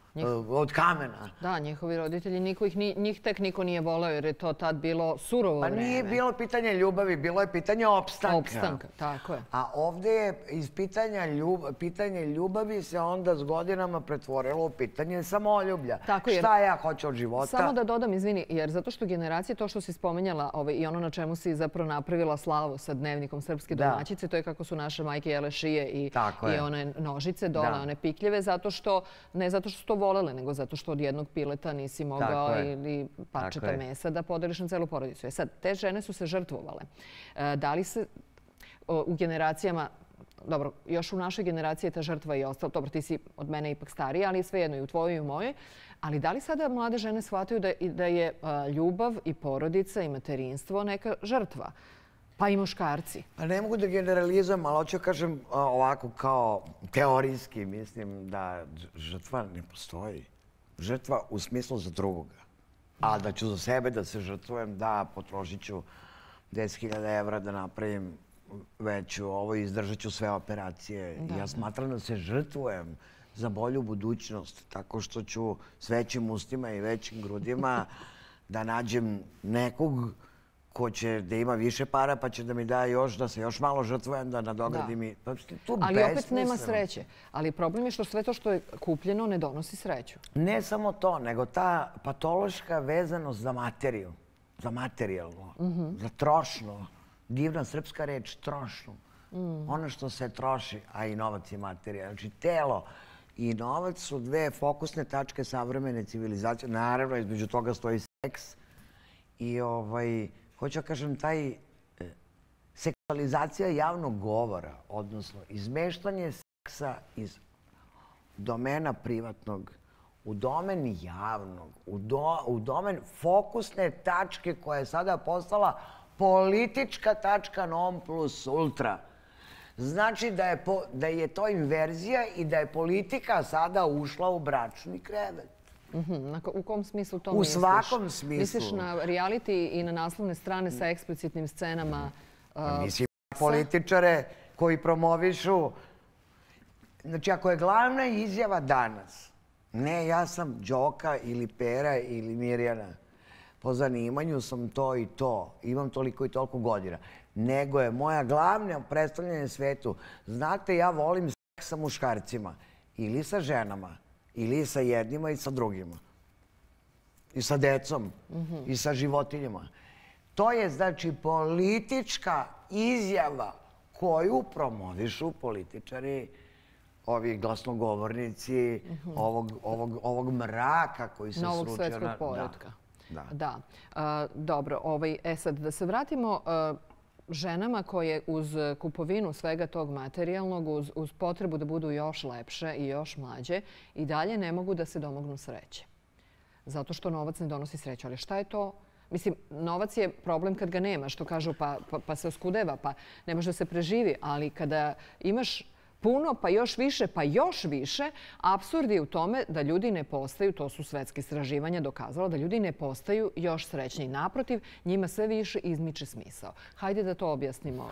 od kamena. Da, njihovi roditelji, njih tek niko nije voleo jer je to tad bilo surovo vreme. Pa nije bilo pitanje ljubavi, bilo je pitanje opstanka. Opstanka, tako je. A ovde je iz pitanja ljubavi se onda s godinama pretvorilo u pitanje samoljublja. Šta ja hoću od života? Samo da dodam, izvini, jer zato što generacije, to što si spomenjala i ono na čemu si zapravo napravila slavu sa dnevnikom Srpske domaćice, to je kako su naše majke jele šije i one nožice dole, one pikljive, zato što, ne zato što su to volele, nego zato što od jednog pileta nisi mogao ili parčeta mesa da podeliš na celu porodicu. E sad, te žene su se žrtvovale. Da li se u generacijama, dobro, još u našoj generaciji je ta žrtva i ostala, dobro, ti si od mene ipak starija, ali svejedno i u tvojoj i u mojoj, ali da li sada mlade žene shvataju da je ljubav i porodica i materinstvo neka žrtva? Pa i muškarci. Pa ne mogu da generalizujem, ali hoću kažem ovako kao teorijski, mislim da žrtva ne postoji. Žrtva u smislu za drugoga. A da ću za sebe da se žrtvujem, da potrošit ću deset hiljada evra da napravim veću ovo i izdržat ću sve operacije. Ja smatram da se žrtvujem za bolju budućnost, tako što ću s većim ustima i većim grudima da nađem nekog ko će da ima više para pa će da mi da još, da se još malo žrtvujem, da nadogradim i... Ali opet nema sreće. Ali problem je što sve to što je kupljeno ne donosi sreću. Ne samo to, nego ta patološka vezanost za materiju, za materijalno, za trošno. Divna srpska reč, trošno. Ono što se troši, a i novac je materija. Znači, telo i novac su dve fokusne tačke savremene civilizacije. Naravno, između toga stoji seks i ovaj... Hoću da kažem, taj seksualizacija javnog govora, odnosno izmeštanje seksa iz domena privatnog u domen javnog, u domen fokusne tačke koja je sada postala politička tačka non plus ultra. Znači da je to inverzija i da je politika sada ušla u bračni krevet. U kom smislu to misliš? U svakom smislu. Misliš na reality i na naslovne strane sa eksplicitnim scenama? Mislim, političare koji promovišu... Znači, ako je glavna izjava danas, ne, ja sam Đoka ili Pera ili Mirjana, po zanimanju sam to i to, imam toliko i toliko godina, nego je moja glavna predstavljanja svetu, znate, ja volim seks sa muškarcima ili sa ženama, ili sa jednima i sa drugima. I sa decom, i sa životinjama. To je, znači, politička izjava koju promovišu političari, ovi glasnogovornici, ovog mraka koji se sručio na... Novog svetskog poretka. Da. Dobro, e sad, da se vratimo ženama koje uz kupovinu svega tog materijalnog, uz potrebu da budu još lepše i još mlađe, i dalje ne mogu da se domognu sreće. Zato što novac ne donosi sreću. Ali šta je to? Mislim, novac je problem kad ga nema, što kažu, pa se oskudeva, pa ne može da se preživi. Ali kada imaš puno, pa još više, pa još više, apsurd je u tome da ljudi ne postaju, to su svetske istraživanja dokazala, da ljudi ne postaju još srećni. Naprotiv, njima sve više izmiče smisao. Hajde da to objasnimo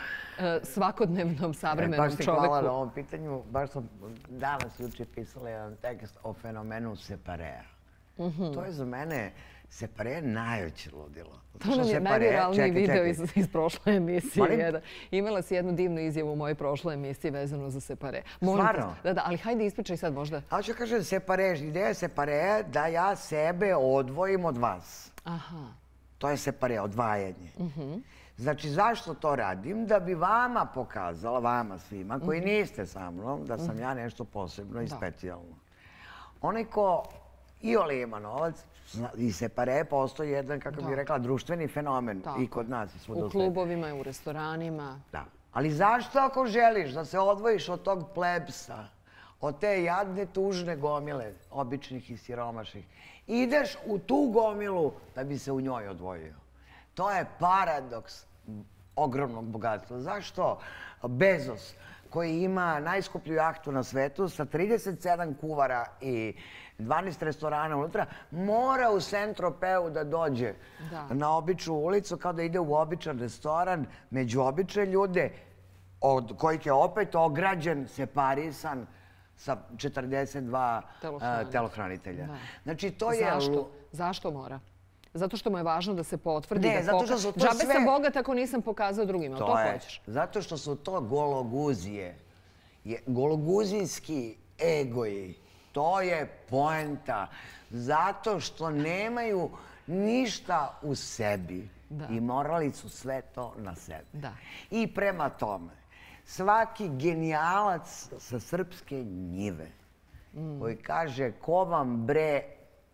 svakodnevnom savremenom čoveku. Baš ti hvala na ovom pitanju. Baš sam danas juče pisala jedan tekst o fenomenu separea. To je za mene... Separe najveće ludilo. To nam je najviralniji video iz prošle emisije. Imala si jednu divnu izjavu u mojoj prošloj emisiji vezano za separe. Stvarno? Da, da, ali hajde ispričaj sad možda. Ali ću kažem separe, ideja separe je da ja sebe odvojim od vas. Aha. To je separe, odvajanje. Znači, zašto to radim? Da bi vama pokazala, vama svima, koji niste sa mnom, da sam ja nešto posebno i specijalno. Onaj ko iole ima novac, i separe postoji jedan, kako bih rekla, društveni fenomen i kod nas. U klubovima i u restoranima. Da. Ali zašto ako želiš da se odvojiš od tog plebsa, od te jadne, tužne gomile, običnih i siromašnih, ideš u tu gomilu da bi se u njoj odvojio? To je paradoks ogromnog bogatstva. Zašto Bezos, koji ima najskuplju jahtu na svetu sa trideset sedam kuvara i dvanaest restorana unutra, mora u Saint-Tropeu da dođe na običnu ulicu kao da ide u običan restoran, među obične ljude, od kojih je opet ograđen, separisan sa četrdeset dva telohranitelja. Znači, to je... Zašto? Zašto mora? Zato što mu je važno da se potvrdi. Ne, zato što su to sve... Džabe sam bogat ako nisam pokazao drugima. To hoćeš? Zato što su to gologuzije. Gologuzijski egoji. To je poenta. Zato što nemaju ništa u sebi. I morali su sve to na sebi. I prema tome, svaki genijalac sa srpske njive koji kaže ko vam bre,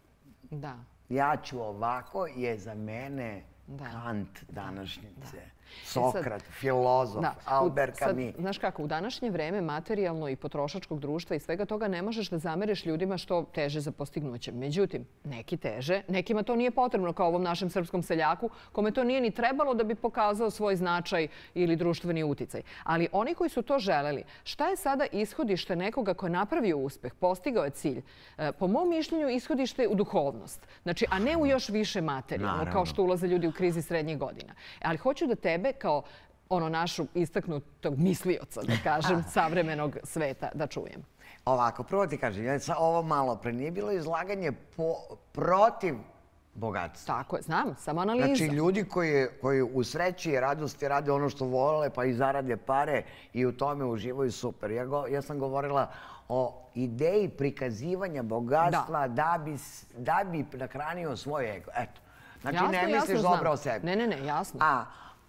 ja ću ovako, je za mene Kant današnjice. Sokrat, filozof, Albert Camus. Znaš kako, u današnje vreme materijalno i potrošačkog društva i svega toga ne možeš da zameriš ljudima što teže za postignuće. Međutim, neki teže, nekima to nije potrebno kao ovom našem srpskom seljaku, kome to nije ni trebalo da bi pokazao svoj značaj ili društveni uticaj. Ali oni koji su to želeli, šta je sada ishodište nekoga ko je napravio uspeh, postigao je cilj? Po mom mišljenju, ishodište u duhovnost. Znači, a ne u još više materijalno, kao što ulaze ljudi u krizi srednjih godina. Ali hoću da te tebe kao ono našu istaknutog mislioca, da kažem, savremenog sveta, da čujem. Ovako, prvo ti kažem, ovo malo pre nije bilo izlaganje protiv bogatstva. Tako je, znam, samo analiza. Znači, ljudi koji u sreći i radosti rade ono što vole, pa i zarade pare i u tome uživaju, super. Ja sam govorila o ideji prikazivanja bogatstva da bi nahranio svoj ego. Eto. Znači, ne misliš dobro o sebi. Ne, ne, ne, jasno. A,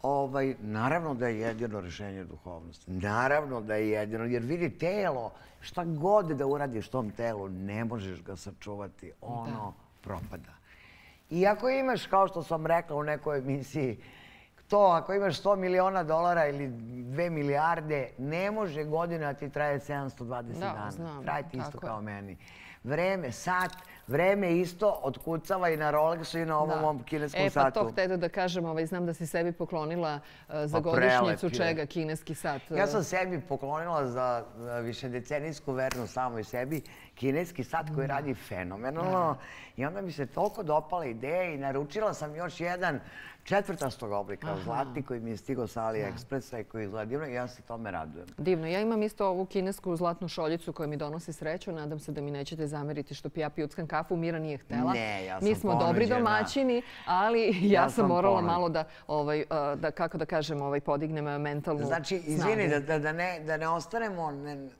naravno da je jedino rješenje duhovnosti. Naravno da je jedino. Jer vidi, telo, šta god da uradiš tom telu, ne možeš ga sačuvati. Ono propada. I ako imaš, kao što sam rekla u nekoj emisiji, to, ako imaš sto miliona dolara ili dve milijarde, ne može godina ti traje sedamsto dvadeset dana. Traje ti isto kao meni. Vreme, sat, vreme isto otkucava i na Rolexu i na ovom kineskom satu. E, pa to htete da kažem, znam da si sebi poklonila za godišnjicu čega, kineski sat. Ja sam sebi poklonila za višedecenijsku vernost samoj sebi kineski sat koji radi fenomenalno i onda mi se toliko dopala ideja i naručila sam još jedan četvrtastog oblika, zlatni, koji mi je stigao sa AliExpressa i koji izgleda divno i ja se tome radujem. Divno. Ja imam isto ovu kinesku zlatnu šoljicu koja mi donosi sreću. Nadam se da mi nećete zameriti što ja pijuckam kafu. Mira nije htela. Ne, ja sam ponuđena. Mi smo dobri domaćini, ali ja sam morala malo da, kako da kažem, podignem mentalnu snagu. Znači, izvini, da ne ostanemo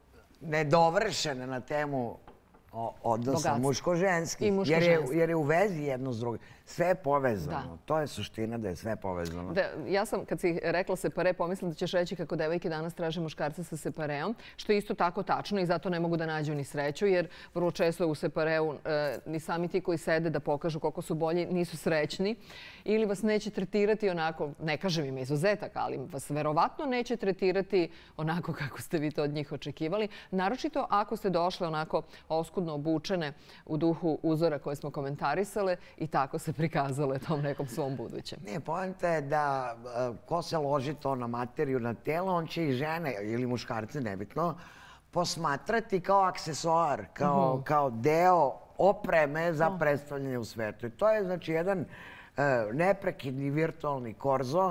nedovršene na temu odnosa muško-ženskih, jer je u vezi jedno s drugim. Sve je povezano. To je suština da je sve povezano. Ja sam, kad si rekla separe, pomislim da ćeš reći kako devojke danas traže muškarca sa separeom, što je isto tako tačno i zato ne mogu da nađu ni sreću, jer vrlo često u separeu ni sami ti koji sede da pokažu koliko su bolji nisu srećni ili vas neće tretirati onako, ne kažem im izuzetak, ali vas verovatno neće tretirati onako kako ste vi to od njih očekivali. Naročito ako ste došle onako oskudno obučene u duhu uzora koje smo komentarisale i tako se prikazale tom nekom svom budućem. Ne, poenta je da ko se loži to na materiju, na telo, on će i žene ili muškarce, nebitno, posmatrati kao aksesoar, kao deo opreme za predstavljanje u svetu. I to je, znači, jedan neprekidni virtualni korzo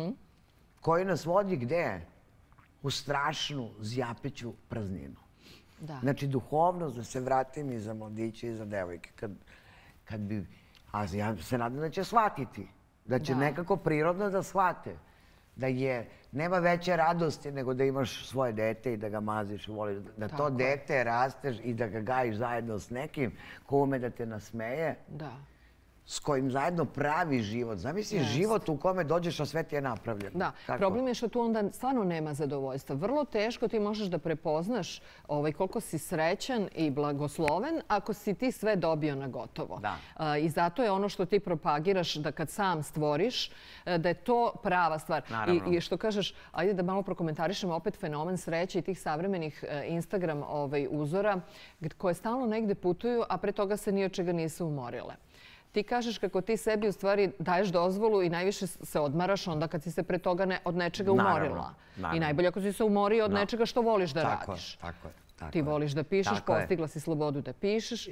koji nas vodi gde? U strašnu zjapeću prazninu. Znači, duhovnost, da se vratim i za mladiće i za devojke, kad bi... A ja se nadam da će shvatiti, da će nekako prirodno da shvate, da nema veće radosti nego da imaš svoje dete i da ga maziš i voliš, da to dete rasteš i da ga gajiš zajedno s nekim ko ume da te nasmeje, s kojim zajedno pravi život. Zamisli život u kome dođeš, a sve ti je napravljeno. Da, problem je što tu onda stvarno nema zadovoljstva. Vrlo teško ti možeš da prepoznaš koliko si srećan i blagosloven ako si ti sve dobio na gotovo. I zato je ono što ti propagiraš da kad sam stvoriš, da je to prava stvar. I što kažeš, ajde da malo prokomentarišemo opet fenomen sreće i tih savremenih Instagram uzora koje stalno negde putuju, a pre toga se ni od čega nisu umorile. Ti kažeš kako ti sebi u stvari daješ dozvolu i najviše se odmaraš onda kad si se pre toga od nečega umorila. I najbolje ako si se umorio od nečega što voliš da radiš. Tako je. Ti voliš da pišeš, postigla si slobodu da pišeš.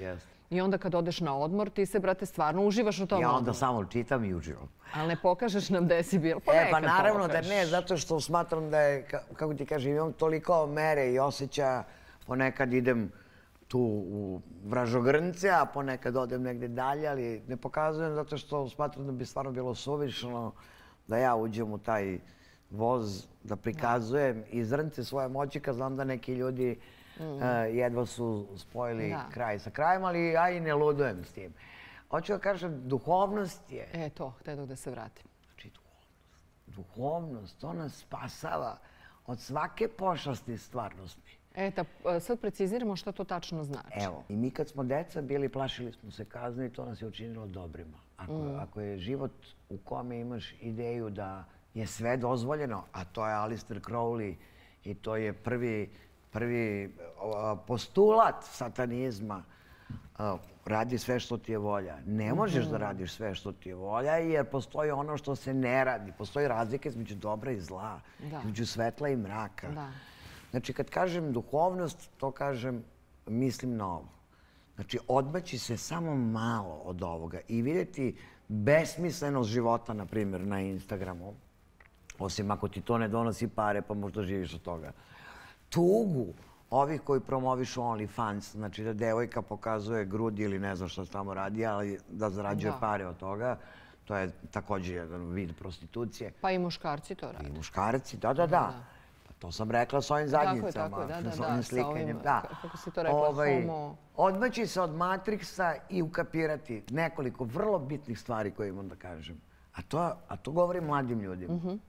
I onda kad odeš na odmor, ti se, brate, stvarno uživaš u tom odmoru. Ja onda samo čitam i uživam. Ali ne pokažeš nam gde si bil. E, pa naravno da ne, zato što smatram da je, kako ti kažem, imam toliko mere i osjećaja. Ponekad idem tu u Vražogrnce, a ponekad odem negde dalje, ali ne pokazujem zato što smatram da bi stvarno bilo suvišno da ja uđem u taj voz, da prikazujem iz Zrnce svoje moći, kad znam da neki ljudi jedva su spojili kraj sa krajem, ali ja i ne ludujem s tim. Hoću da kažem, duhovnost je... E, to, htjedo da se vratim. Znači, duhovnost. Duhovnost, to nas spasava od svake pošasti stvarnosti. E, sad preciziramo šta to tačno znači. Evo, i mi kad smo deca bili, plašili smo se kazne i to nas je učinilo dobrima. Ako je život u kome imaš ideju da je sve dozvoljeno, a to je Alistair Crowley i to je prvi prvi postulat satanizma, radi sve što ti je volja. Ne možeš da radiš sve što ti je volja jer postoji ono što se ne radi. Postoji razlika između dobra i zla, između svetla i mraka. Znači, kad kažem duhovnost, to kažem, mislim na ovo. Znači, odmaći se samo malo od ovoga i vidjeti besmislenost života, na primjer, na Instagramu. Osim ako ti to ne donosi pare, pa možda živiš od toga. Tugu ovih koji promovišu OnlyFans, znači da devojka pokazuje grudi ili ne znam što se tamo radi, ali da zarađuje pare od toga, to je također jedan vid prostitucije. Pa i muškarci to radi. I muškarci, da, da, da. To sam rekla s ovim zadnjicama, s ovim slikanjem. Kako si to rekla, homo... Odmaći se od Matrixa i ukapirati nekoliko vrlo bitnih stvari koje imam da kažem. A to govorim mladim ljudima.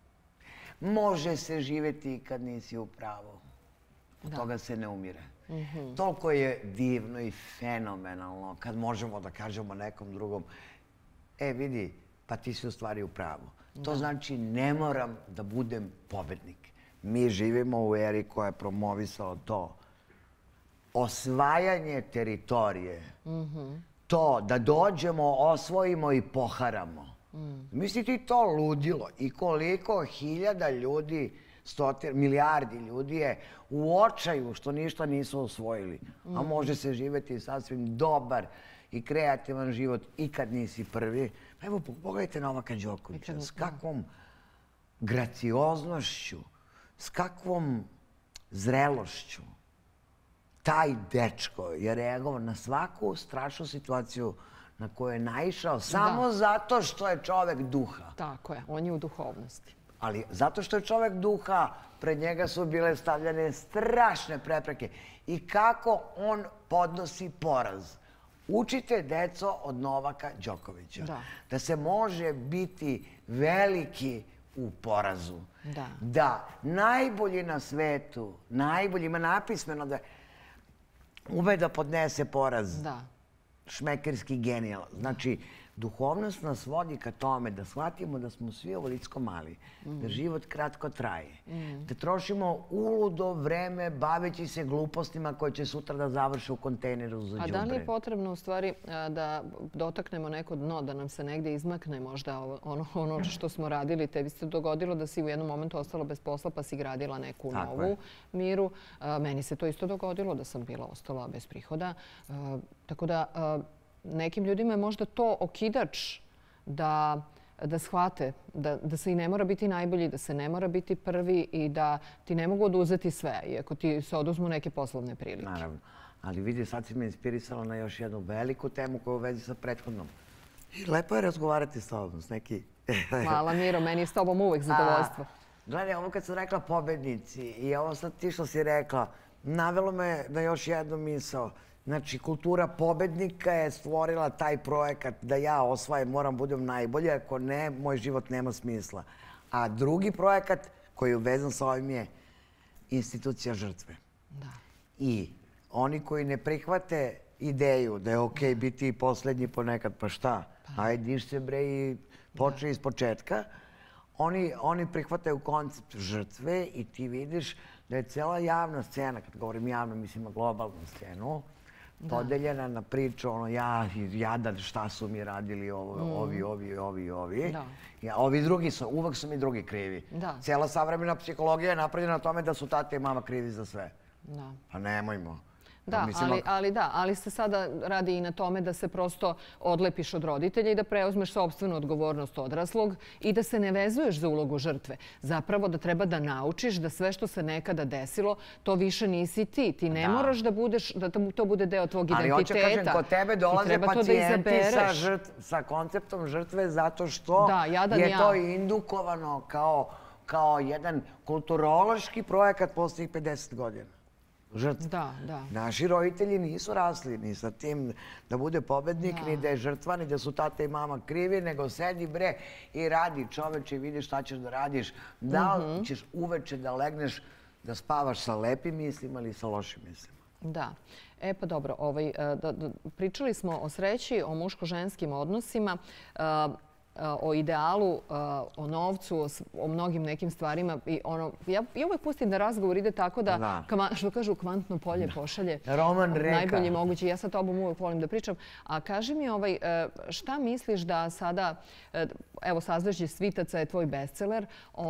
Može se živjeti i kad nisi u pravu. Od toga se ne umire. Toliko je divno i fenomenalno kad možemo da kažemo nekom drugom e, vidi, pa ti si u stvari u pravu. To znači ne moram da budem pobednik. Mi živimo u eri koja je promovisala to. Osvajanje teritorije. To da dođemo, osvojimo i poharamo. Misli ti to ludilo i koliko hiljada ljudi, milijardi ljudi je u očaju što ništa nisu osvojili. A može se živjeti sasvim dobar i kreativan život i kad nisi prvi. Evo, pogledajte Novaka Đokovića. S kakvom gracioznošću, s kakvom zrelošću taj dečko je reagovao na svaku strašnu situaciju na koju je naišao samo zato što je čovek duha. Tako je, on je u duhovnosti. Ali zato što je čovek duha, pred njega su bile stavljene strašne prepreke. I kako on podnosi poraz. Učite, deco, od Novaka Đokovića. Da se može biti veliki u porazu. Da najbolji na svetu, najbolji, ima napismeno da ume da podnese poraz. Da. Šmekerski genijal. Znači, duhovnost nas vodi ka tome da shvatimo da smo svi ovolicko mali, da život kratko traje, da trošimo uludo vreme baveći se glupostima koje će sutra da završe u kontejneru za đubre. A da li je potrebno u stvari da dotaknemo neko dno, da nam se negde izmakne možda ono što smo radili? Tebi se dogodilo da si u jednom momentu ostala bez posla pa si gradila neku novu miru. Meni se to isto dogodilo da sam bila ostala bez prihoda. Tako da nekim ljudima je možda to okidač da shvate da se i ne mora biti najbolji, da se ne mora biti prvi i da ti ne mogu oduzeti sve, iako ti se oduzmu neke poslovne prilike. Naravno. Ali vidi, sad si me inspirisala na još jednu veliku temu koja je u vezi sa prethodnom. I lepo je razgovarati s tobom, s neki... Hvala, Miro, meni je s tobom uvek zadovoljstvo. Gledaj, ovo kad sam rekla pobednici i ovo sad ti što si rekla, navelo me na još jednu misao. Znači, kultura pobednika je stvorila taj projekat da ja osvajem, moram budem najbolji, ako ne, moj život nema smisla. A drugi projekat koji je uvezan sa ovim je institucija žrtve. I oni koji ne prihvate ideju da je okej biti poslednji ponekad, pa šta? Ajde, diš se bre i počne iz početka. Oni prihvataju koncept žrtve i ti vidiš da je cijela javna scena, kad govorim javno, mislim na globalnu scenu, podeljena na priču, ono, ja, jadan, šta su mi radili ovi, ovi, ovi, ovi. Ovi drugi su, uvek su mi drugi krivi. Cijela savremena psihologija je napravljena na tome da su tate i mama krivi za sve. Pa nemojmo. Da, ali, ali da, ali se sada radi i na tome da se prosto odlepiš od roditelja i da preuzmeš sopstvenu odgovornost odraslog i da se ne vezuješ za ulogu žrtve. Zapravo da treba da naučiš da sve što se nekada desilo, to više nisi ti. Ti ne moraš da budeš, da to bude deo tvog identiteta. Ali hoću kažem, kod tebe dolaze pacijenti sa konceptom žrtve zato što je to indukovano kao jedan kulturološki projekat posljednjih pedeset godina. Žrtva. Da, da. Naši roditelji nisu rasli ni sa tim da bude pobednik, ni da je žrtva, ni da su tata i mama krivi, nego sedi bre i radi čoveče i vidi šta ćeš da radiš. Da li ćeš uveče da legneš da spavaš sa lepim mislima ili sa lošim mislima? Da. E pa dobro, pričali smo o sreći, o muško-ženskim odnosima, o idealu, o novcu, o mnogim nekim stvarima. Ja uvijek pustim da razgovor ide tako da, što kažu, kvantno polje pošalje. Roman reka. Najbolji mogući. Ja sa tobom uvijek volim da pričam. A kaži mi, šta misliš da sada, evo, Sazvežđe svitaca je tvoj bestseller,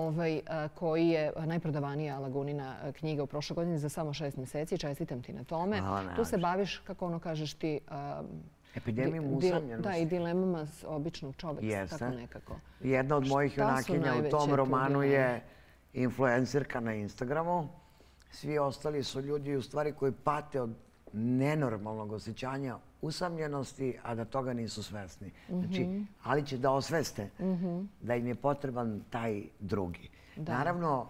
koji je najprodavanija Lagunina knjiga u prošloj godini za samo šest mjeseci. Čestitam ti na tome. Tu se baviš, kako ono kažeš ti, epidemijom usamljenosti. Da, i dilemama običnog čovjeka, tako nekako. Jedna od mojih junakinja u tom romanu je influencerka na Instagramu. Svi ostali su ljudi u stvari koji pate od nenormalnog osjećanja usamljenosti, a da toga nisu svesni. Ali će da osveste da im je potreban taj drugi. Naravno,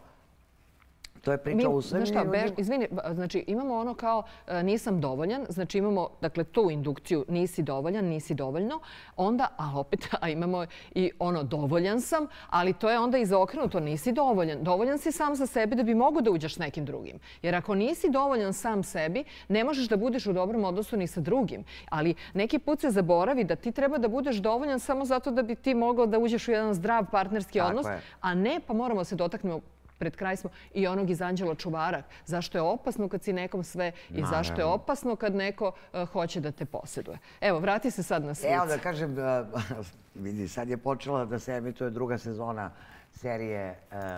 to je priča o usamljenju. Izvini, znači imamo ono kao nisam dovoljan, znači imamo dakle tu indukciju nisi dovoljan, nisi dovoljno, onda, a opet, a imamo i ono dovoljan sam, ali to je onda izokrenuto, nisi dovoljan. Dovoljan si sam za sebe da bi mogo da uđeš s nekim drugim. Jer ako nisi dovoljan sam sebi, ne možeš da budeš u dobrom odnosu ni sa drugim. Ali neki put se zaboravi da ti treba da budeš dovoljan samo zato da bi ti mogao da uđeš u jedan zdrav partnerski odnos, a ne, pa moramo se dotaknemo, pred kraj smo, i onog iz Anđela čuvara. Zašto je opasno kad si nekom sve i zašto je opasno kad neko hoće da te posjeduje. Evo, vrati se sad na slice. Evo da kažem, vidi, sad je počela da se emituje druga sezona serije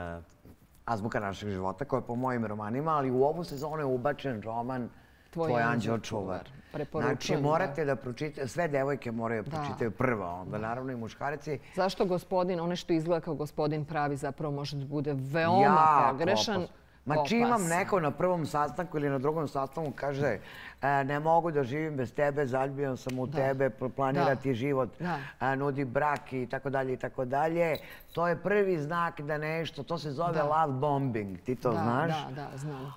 Azbuka našeg života, koja je po mojim romanima, ali u ovu sezonu je ubačen roman Tvoj anđeo čuvar. Znači, morate da pročitate, sve devojke moraju da pročitaju prva, onda naravno i muškarci. Zašto gospodin, one što izgleda kao gospodin pravi, zapravo može da bude veoma pogrešan? Ma čim imam neko na prvom sastanku ili na drugom sastanku kaže ne mogu da živim bez tebe, zaljubljen sam u tebe, planirati život, nudi brak i tako dalje i tako dalje, to je prvi znak da nešto, to se zove love bombing, ti to znaš? Da, da, znam.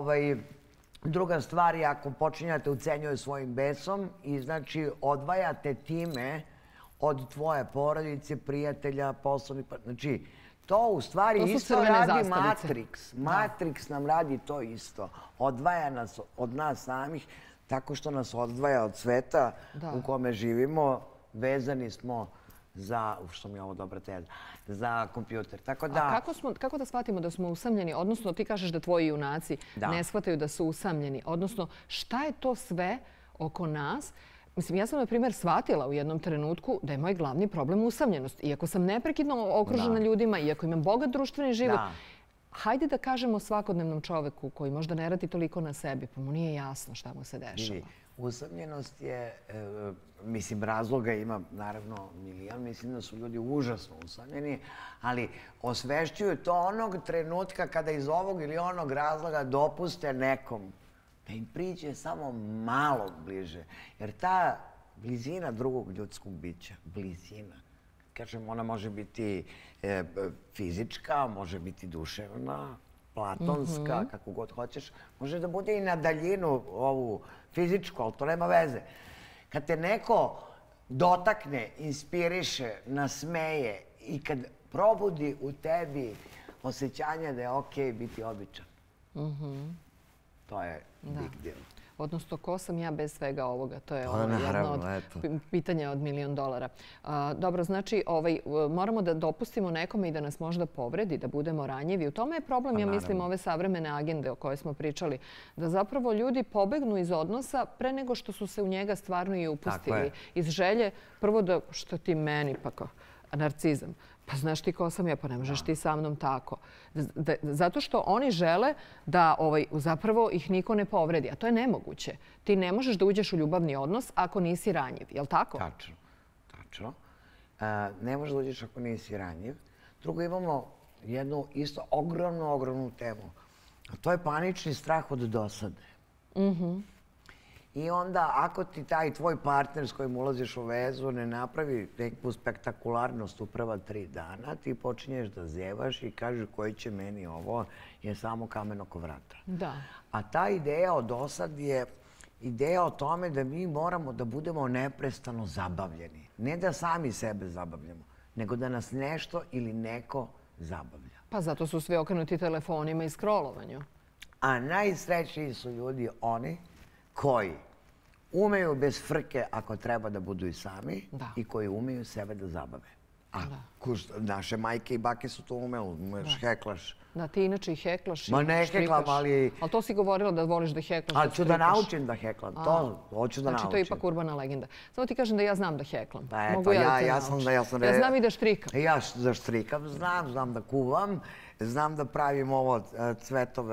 Druga stvar je ako počinjate ucenjuje svojim besom i znači odvajate time od tvoje porodice, prijatelja, poslovnih... Znači, to u stvari isto radi Matrix. Matrix nam radi to isto. Odvaja nas od nas samih tako što nas odvaja od sveta u kome živimo. Vezani smo za, što mi je ovo dobra teza, za kompjuter. A kako da shvatimo da smo usamljeni? Odnosno, ti kažeš da tvoji junaci ne shvataju da su usamljeni. Odnosno, šta je to sve oko nas? Mislim, ja sam, na primjer, shvatila u jednom trenutku da je moj glavni problem usamljenost. Iako sam neprekidno okružena ljudima, iako imam bogat društveni život, hajde da kažemo svakodnevnom čoveku koji možda ne radi toliko na sebi, pa mu nije jasno šta mu se dešava. Usamljenost je, mislim, razloga ima naravno milijan, mislim da su ljudi užasno usamljeni, ali osvešćuju to onog trenutka kada iz ovog ili onog razloga dopuste nekom da im priđe samo malo bliže. Jer ta blizina drugog ljudskog bića, blizina, kažem, ona može biti fizička, može biti duševna, platonska, kako god hoćeš. Može da bude i na daljinu ovu fizičku, ali to nema veze. Kad te neko dotakne, inspiriše, nasmeje i kad probudi u tebi osjećanje da je okej biti običan, to je big deal. Odnosno, ko sam ja bez svega ovoga? To je jedno od pitanja od milion dolara. Dobro, znači, moramo da dopustimo nekome i da nas možda povredi, da budemo ranjivi. U tome je problem, ja mislim, ove savremene agende o kojoj smo pričali. Da zapravo ljudi pobegnu iz odnosa pre nego što su se u njega stvarno i upustili. Iz želje, prvo da što ti meni pa kao... narcizam. Pa znaš ti ko sam ja, pa ne možeš ti sa mnom tako. Zato što oni žele da zapravo ih niko ne povredi, a to je nemoguće. Ti ne možeš da uđeš u ljubavni odnos ako nisi ranjiv, je li tako? Tačno, tačno. Ne možeš da uđeš ako nisi ranjiv. Drugo, imamo jednu isto ogromnu, ogromnu temu. A to je panični strah od dosade. I onda, ako ti taj tvoj partner s kojim ulaziš u vezu ne napravi neku spektakularnost u prva tri dana, ti počinješ da zevaš i kažeš koji će meni ovo, je samo kamen oko vrata. Da. A ta ideja o dosadi je ideja o tome da mi moramo da budemo neprestano zabavljeni. Ne da sami sebe zabavljamo, nego da nas nešto ili neko zabavlja. Pa zato su svi okrenuti telefonima i scrollovanju. A najsrećniji su ljudi oni koji umeju bez frke ako treba da budu i sami i koji umeju sebe da zabave. A naše majke i bake su to umele, umeš heklaš. Da, ti inače i heklaš i Ma ne heklam, ali... Ali to si govorila da voliš da heklaš, da Ali ću da naučim da heklam, to hoću da naučim. Znači to je ipak urbana legenda. Samo ti kažem da ja znam da heklam. Mogu ja da te naučim. Ja znam i da štrikam. Ja da štrikam, znam, znam da kuvam, znam da pravim ovo cvetove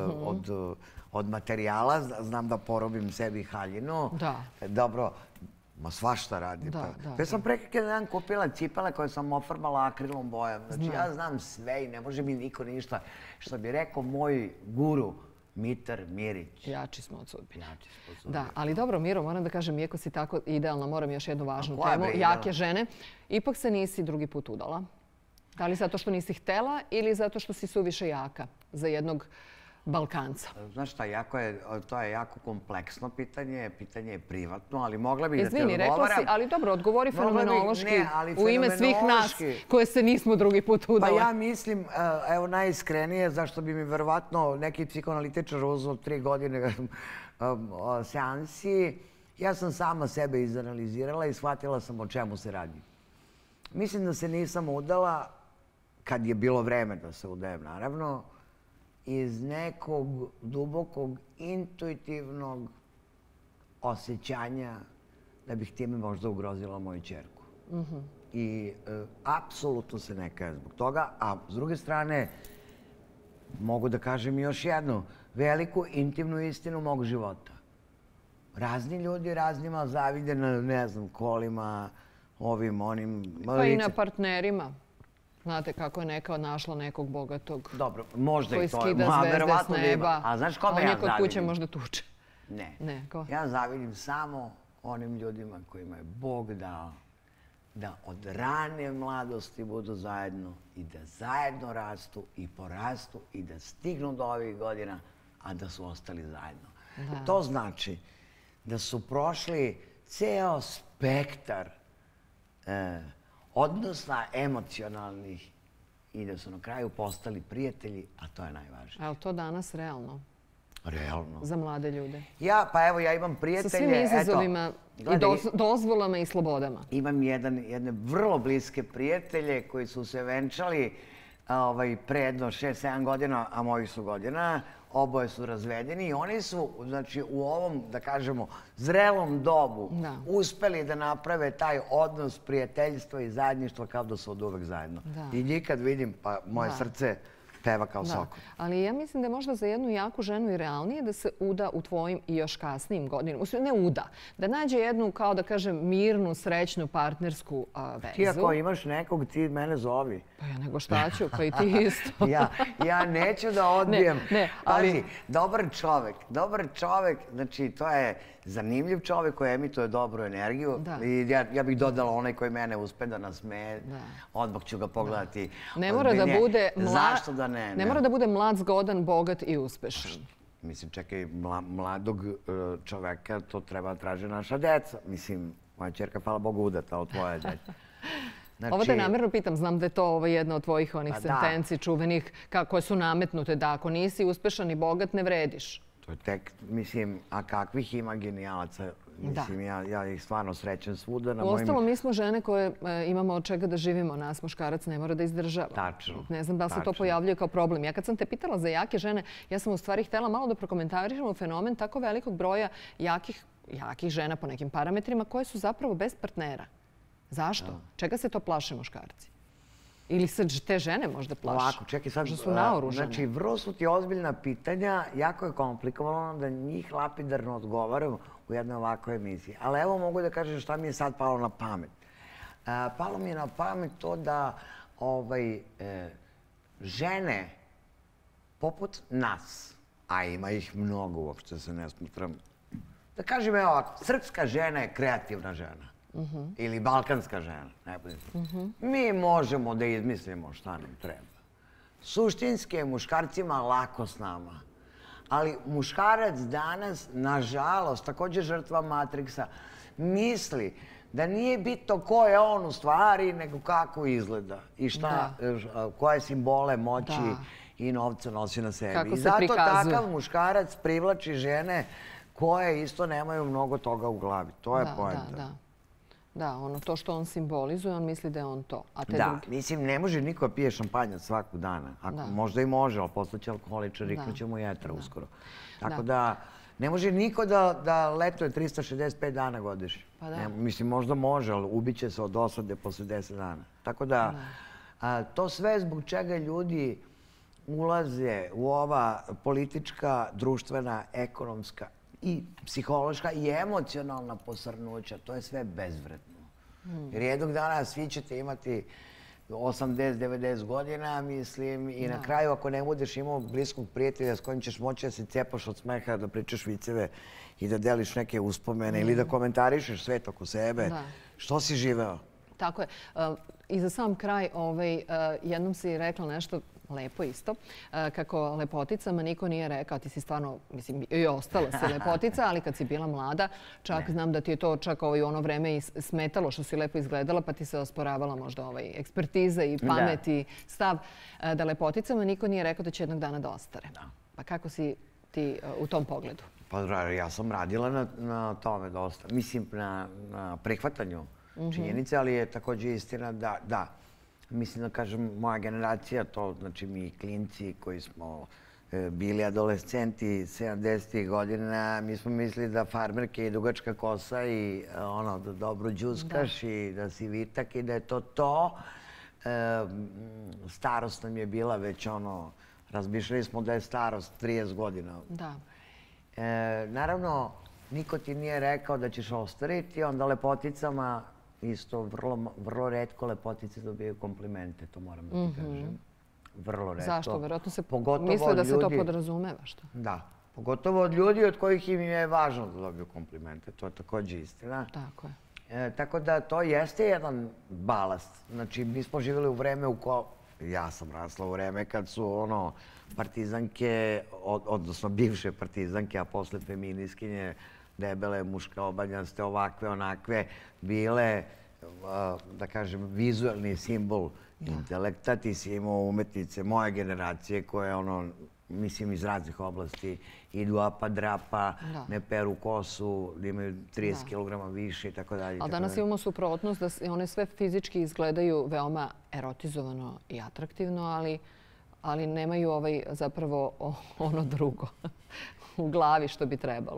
od materijala, znam da porobim sebi haljinu. Da. Dobro, ma svašta radi. Ja sam prekak jedan kupila cipele koje sam oformala akrilom bojom. Znači ja znam sve i ne može mi niko ništa. Što bi rekao moj guru, Mitar Mirić. Jači smo od sudbine. Da, ali dobro, Miro, moram da kažem, iako si tako idealna, moram još jednu važnu temu. Jake žene. Ipak se nisi drugi put udala. Da li zato što nisi htela ili zato što si suviše jaka za jednog Balkanca? Znaš šta, to je jako kompleksno pitanje, pitanje je privatno, ali mogla bih da te odgovaram. Izvini, rekla si, ali dobro, odgovori fenomenološki u ime svih nas koje se nismo drugi put udale. Pa ja mislim, evo najiskrenije, zašto bi mi verovatno neki psihoanalitičar uzeo tri godine seansi, ja sam sama sebe izanalizirala i shvatila sam o čemu se radi. Mislim da se nisam udala, kad je bilo vreme da se udajem, naravno, iz nekog dubokog, intuitivnog osjećanja da bih time možda ugrozila moju ćerku. I apsolutno se ne kajem zbog toga. A s druge strane, mogu da kažem još jednu veliku, intimnu istinu mog života. Razni ljudi raznima zavide na, ne znam, kolima, ovim, onim... Pa i na partnerima. Znate kako je neka našla nekog bogatog koji skida zvezde s neba, a on je kod kuće možda tuče. Ne. Ja zavidim samo onim ljudima kojima je Bog dao da od rane mladosti budu zajedno i da zajedno rastu i porastu i da stignu do ovih godina, a da su ostali zajedno. To znači da su prošli ceo spektar odnosa emocionalnih i da su na kraju postali prijatelji, a to je najvažnije. A je li to danas realno? Realno. Za mlade ljude? Ja, pa evo, ja imam prijatelje... Sa svim izazovima i dozvolama i slobodama. Imam jedne vrlo bliske prijatelje koji su se venčali pre jedno šest sedam godina, a mojih su godina. Oboje su razvedeni i oni su u ovom, da kažemo, zrelom dobu uspeli da naprave taj odnos prijateljstva i zajedništva kao da su od uvek zajedno. I nikad vidim, pa moje srce peva kao soko. Ali ja mislim da je možda za jednu jaku ženu i realnije da se uda u tvojim i još kasnijim godinama. Ne uda, da nađe jednu, kao da kažem, mirnu, srećnu, partnersku vezu. Ti ako imaš nekog, ti mene zovi. Pa ja nego šta ću, pa i ti isto. Ja neću da odbijem. Pazi, dobar čovek, dobar čovek, znači to je zanimljiv čovek koji emituje dobru energiju. Ja bih dodala onaj koji mene uspe da nasmeje, odmah ću ga pogledati. Ne mora da bude Zašto da ne? Ne mora da bude mlad, zgodan, bogat i uspešan. Mislim, čekaj, mladog čoveka to treba traže naša deca. Mislim, moja čerka, hvala Bogu, udata od tvoje djeca. Ovo te namjerno pitam, znam da je to jedna od tvojih onih sentenci čuvenih koje su nametnute, da ako nisi uspešan i bogat, ne vrediš. To je tek, mislim, a kakvih ima genijalaca? Mislim, ja ih stvarno srećem svuda. Uostalo, mi smo žene koje imamo od čega da živimo. Nas, muškarac, ne mora da izdržava. Tačno. Ne znam da li se to pojavljuje kao problem. Ja kad sam te pitala za jake žene, ja sam u stvari htjela malo da prokomentarišemo fenomen tako velikog broja jakih žena po nekim parametrima koje su zapravo bez partnera. Zašto? Čega se to plaše muškarci? Ili se te žene možda plaše? Ovako, čekaj sad. Možda su naoružane. Znači, vrlo su ti ozbiljna pitanja, jako je komplikovano da njih lapidarno odgovaram u jednoj ovakvoj emisiji. Ali evo mogu da kažem šta mi je sad palo na pamet. Palo mi je na pamet to da žene poput nas, a ima ih mnogo, uopšte se ne smatram, da kažem evo ovako, srpska žena je kreativna žena. Ili balkanska žena. Mi možemo da izmislimo šta nam treba. Suštinski je muškarcima lako s nama. Ali muškarac danas, nažalost, također žrtva Matriksa, misli da nije bitno ko je on u stvari, nego kako izgleda i koje simbole moći i novca nosi na sebi. I zato takav muškarac privlači žene koje isto nemaju mnogo toga u glavi. To je poenta. Da, ono to što on simbolizuje, on misli da je on to. Da, mislim, ne može niko pije šampanjac svakog dana. Možda i može, ali postaće alkoholičar, riknuće mu jetra uskoro. Tako da, ne može niko da letuje trista šezdeset pet dana godišnje. Mislim, možda može, ali ubiće se od osade posle deset dana. Tako da, to sve zbog čega ljudi ulaze u ova politička, društvena, ekonomska i psihološka i emocionalna posrnuća, to je sve bezvredno. Jer jednog dana svi ćete imati osamdeset do devedeset godina, mislim, i na kraju ako ne budeš imao bliskog prijatelja s kojim ćeš moći da se cepaš od smeha, da pričaš viceve i da deliš neke uspomene ili da komentarišeš svet oko sebe, što si živeo? Tako je. I za sam kraj, jednom si rekla nešto lepo isto, kako lepoticama niko nije rekao, ti si stvarno, mislim, i ostala si lepotica, ali kad si bila mlada, čak znam da ti je to čak u ono vreme i smetalo što si lepo izgledala, pa ti se osporavala možda ekspertiza i pamet i stav, da lepoticama niko nije rekao da će jednog dana da ostare. Pa kako si ti u tom pogledu? Pa ja sam radila na tome dosta. Mislim, na prihvatanju činjenice, ali je također istina da, da, mislim da kažem, moja generacija, to znači mi klinci koji smo bili adolescenti sedamdesetih godina, mi smo mislili da farmerke i dugačka kosa i ono, da dobro džuskaš i da si vitak i da je to to. Starost nam je bila već ono, razmišljali smo da je starost trideset godina. Da. Naravno, niko ti nije rekao da ćeš ostariti, onda lepoticama isto vrlo retko lepotice dobijaju komplimente, to moram da ti kažem. Vrlo retko. Zašto? Vjerojatno se misle da se to podrazumeva, što? Da. Pogotovo od ljudi od kojih im je važno da dobiju komplimente. To je također istina. Tako je. Tako da to jeste jedan balast. Znači, mi smo živjeli u vreme u ko... Ja sam rasla u vreme kad su ono partizanke, odnosno bivše partizanke, a posle feminiskinje, debele, muške, obaljanste, ovakve, onakve, bile, da kažem, vizualni simbol intelekta. Ti si imao umetnice moje generacije koje, ono, mislim, iz raznih oblasti idu apa, drapa, ne peru kosu, da imaju trideset kilograma više i tako dalje. Ali danas imamo suprotnost da one sve fizički izgledaju veoma erotizovano i atraktivno, ali nemaju zapravo ono drugo u glavi što bi trebalo.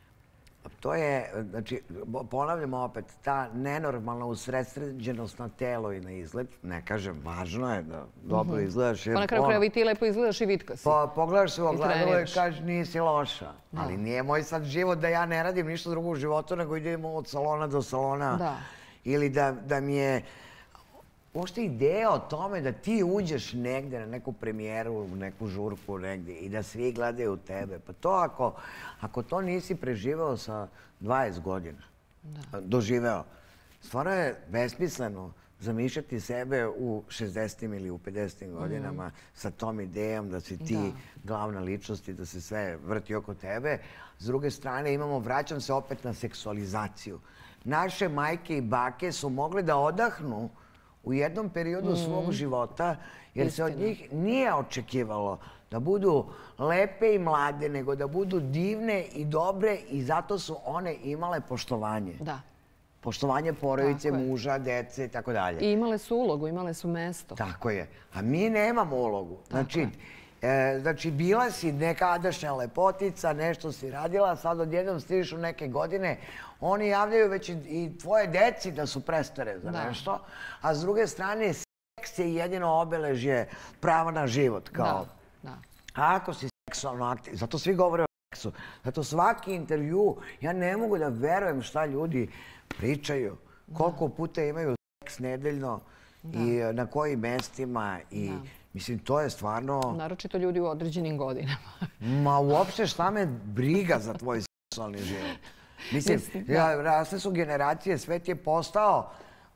To je, znači, ponavljamo opet, ta nenormalna usredsređenost na telo i na izgled. Ne kažem, važno je da dobro izgledaš. Pa na kraju krajeva i ti lepo izgledaš i vitka si. Pa pogledaš se u ogledalo i kažeš nisi loša. Ali nije moj sad život da ja ne radim ništa drugo u životu, nego idem od salona do salona. Ili da mi je... Uopšte ideja o tome da ti uđeš negde na neku premijeru, u neku žurku negde i da svi gledaju tebe. Pa to ako, ako to nisi preživeo sa dvadeset godina, doživeo, stvarno je besmisleno zamišljati sebe u šezdesetim ili u pedesetim godinama sa tom idejom da si ti glavna ličnost i da se sve vrti oko tebe. S druge strane imamo, vraćam se opet na seksualizaciju. Naše majke i bake su mogle da odahnu u jednom periodu svog života, jer se od njih nije očekivalo da budu lepe i mlade, nego da budu divne i dobre i zato su one imale poštovanje. Da. Poštovanje porodice, muža, dece i tako dalje. I imale su ulogu, imale su mesto. Tako je. A mi nemamo ulogu. Znači, Znači, bila si nekadašnja lepotica, nešto si radila, sad odjednom stižeš u neke godine, oni javljaju već i tvoje deci da su prestare za nešto, a s druge strane, seks je jedino obeležje prava na život. A ako si seksualno aktivno, zato svi govore o seksu, zato svaki intervju, ja ne mogu da verujem šta ljudi pričaju, koliko puta imaju seks nedeljno i na kojim mestima i mislim, to je stvarno... Naročito ljudi u određenim godinama. Ma uopšte šta me briga za tvoj seksualni život? Mislim, rasle su generacije, svet je postao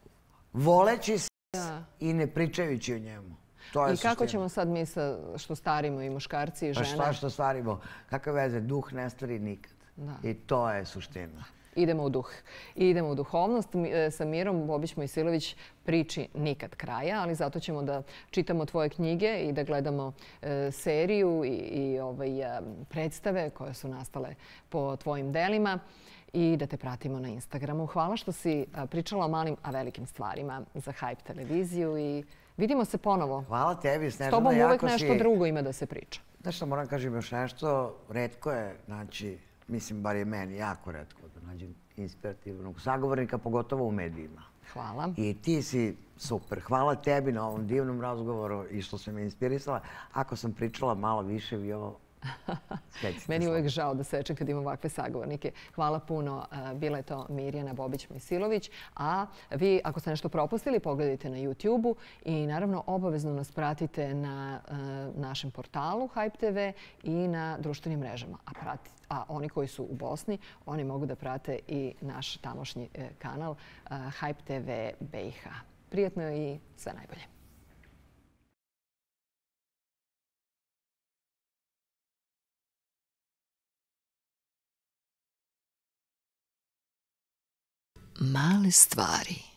voleći seks i ne pričajući o njemu. I kako ćemo sad mi što starimo i muškarci i žene? Pa šta što starimo? Kakve veze? Duh ne stari nikad. I to je suština. Idemo u duh. Idemo u duhovnost. Sa Mirom Bobić Mojsilović priči nikad kraja, ali zato ćemo da čitamo tvoje knjige i da gledamo seriju i predstave koje su nastale po tvojim delima i da te pratimo na Instagramu. Hvala što si pričala o malim, a velikim stvarima za Hype televiziju i vidimo se ponovo. Hvala tebi, Snežana. S tobom uvek nešto drugo ima da se priča. Znaš što, moram kažem još nešto. Retko je, znači, mislim, bar je meni jako retko da nađem inspirativnog sagovornika, pogotovo u medijima. Hvala. I ti si super. Hvala tebi na ovom divnom razgovoru i što si me inspirisala. Ako sam pričala malo više, vi ovo... Meni je uvijek žao da sečem kad imam ovakve sagovornike. Hvala puno. Bila je to Mirjana Bobić Mojsilović. A vi, ako ste nešto propustili, pogledajte na YouTube-u i naravno obavezno nas pratite na našem portalu Hype te ve i na društvenim mrežama. A oni koji su u Bosni, oni mogu da prate i naš tamošnji kanal Hype te ve be i ha. Prijatno i sve najbolje. Male stvari.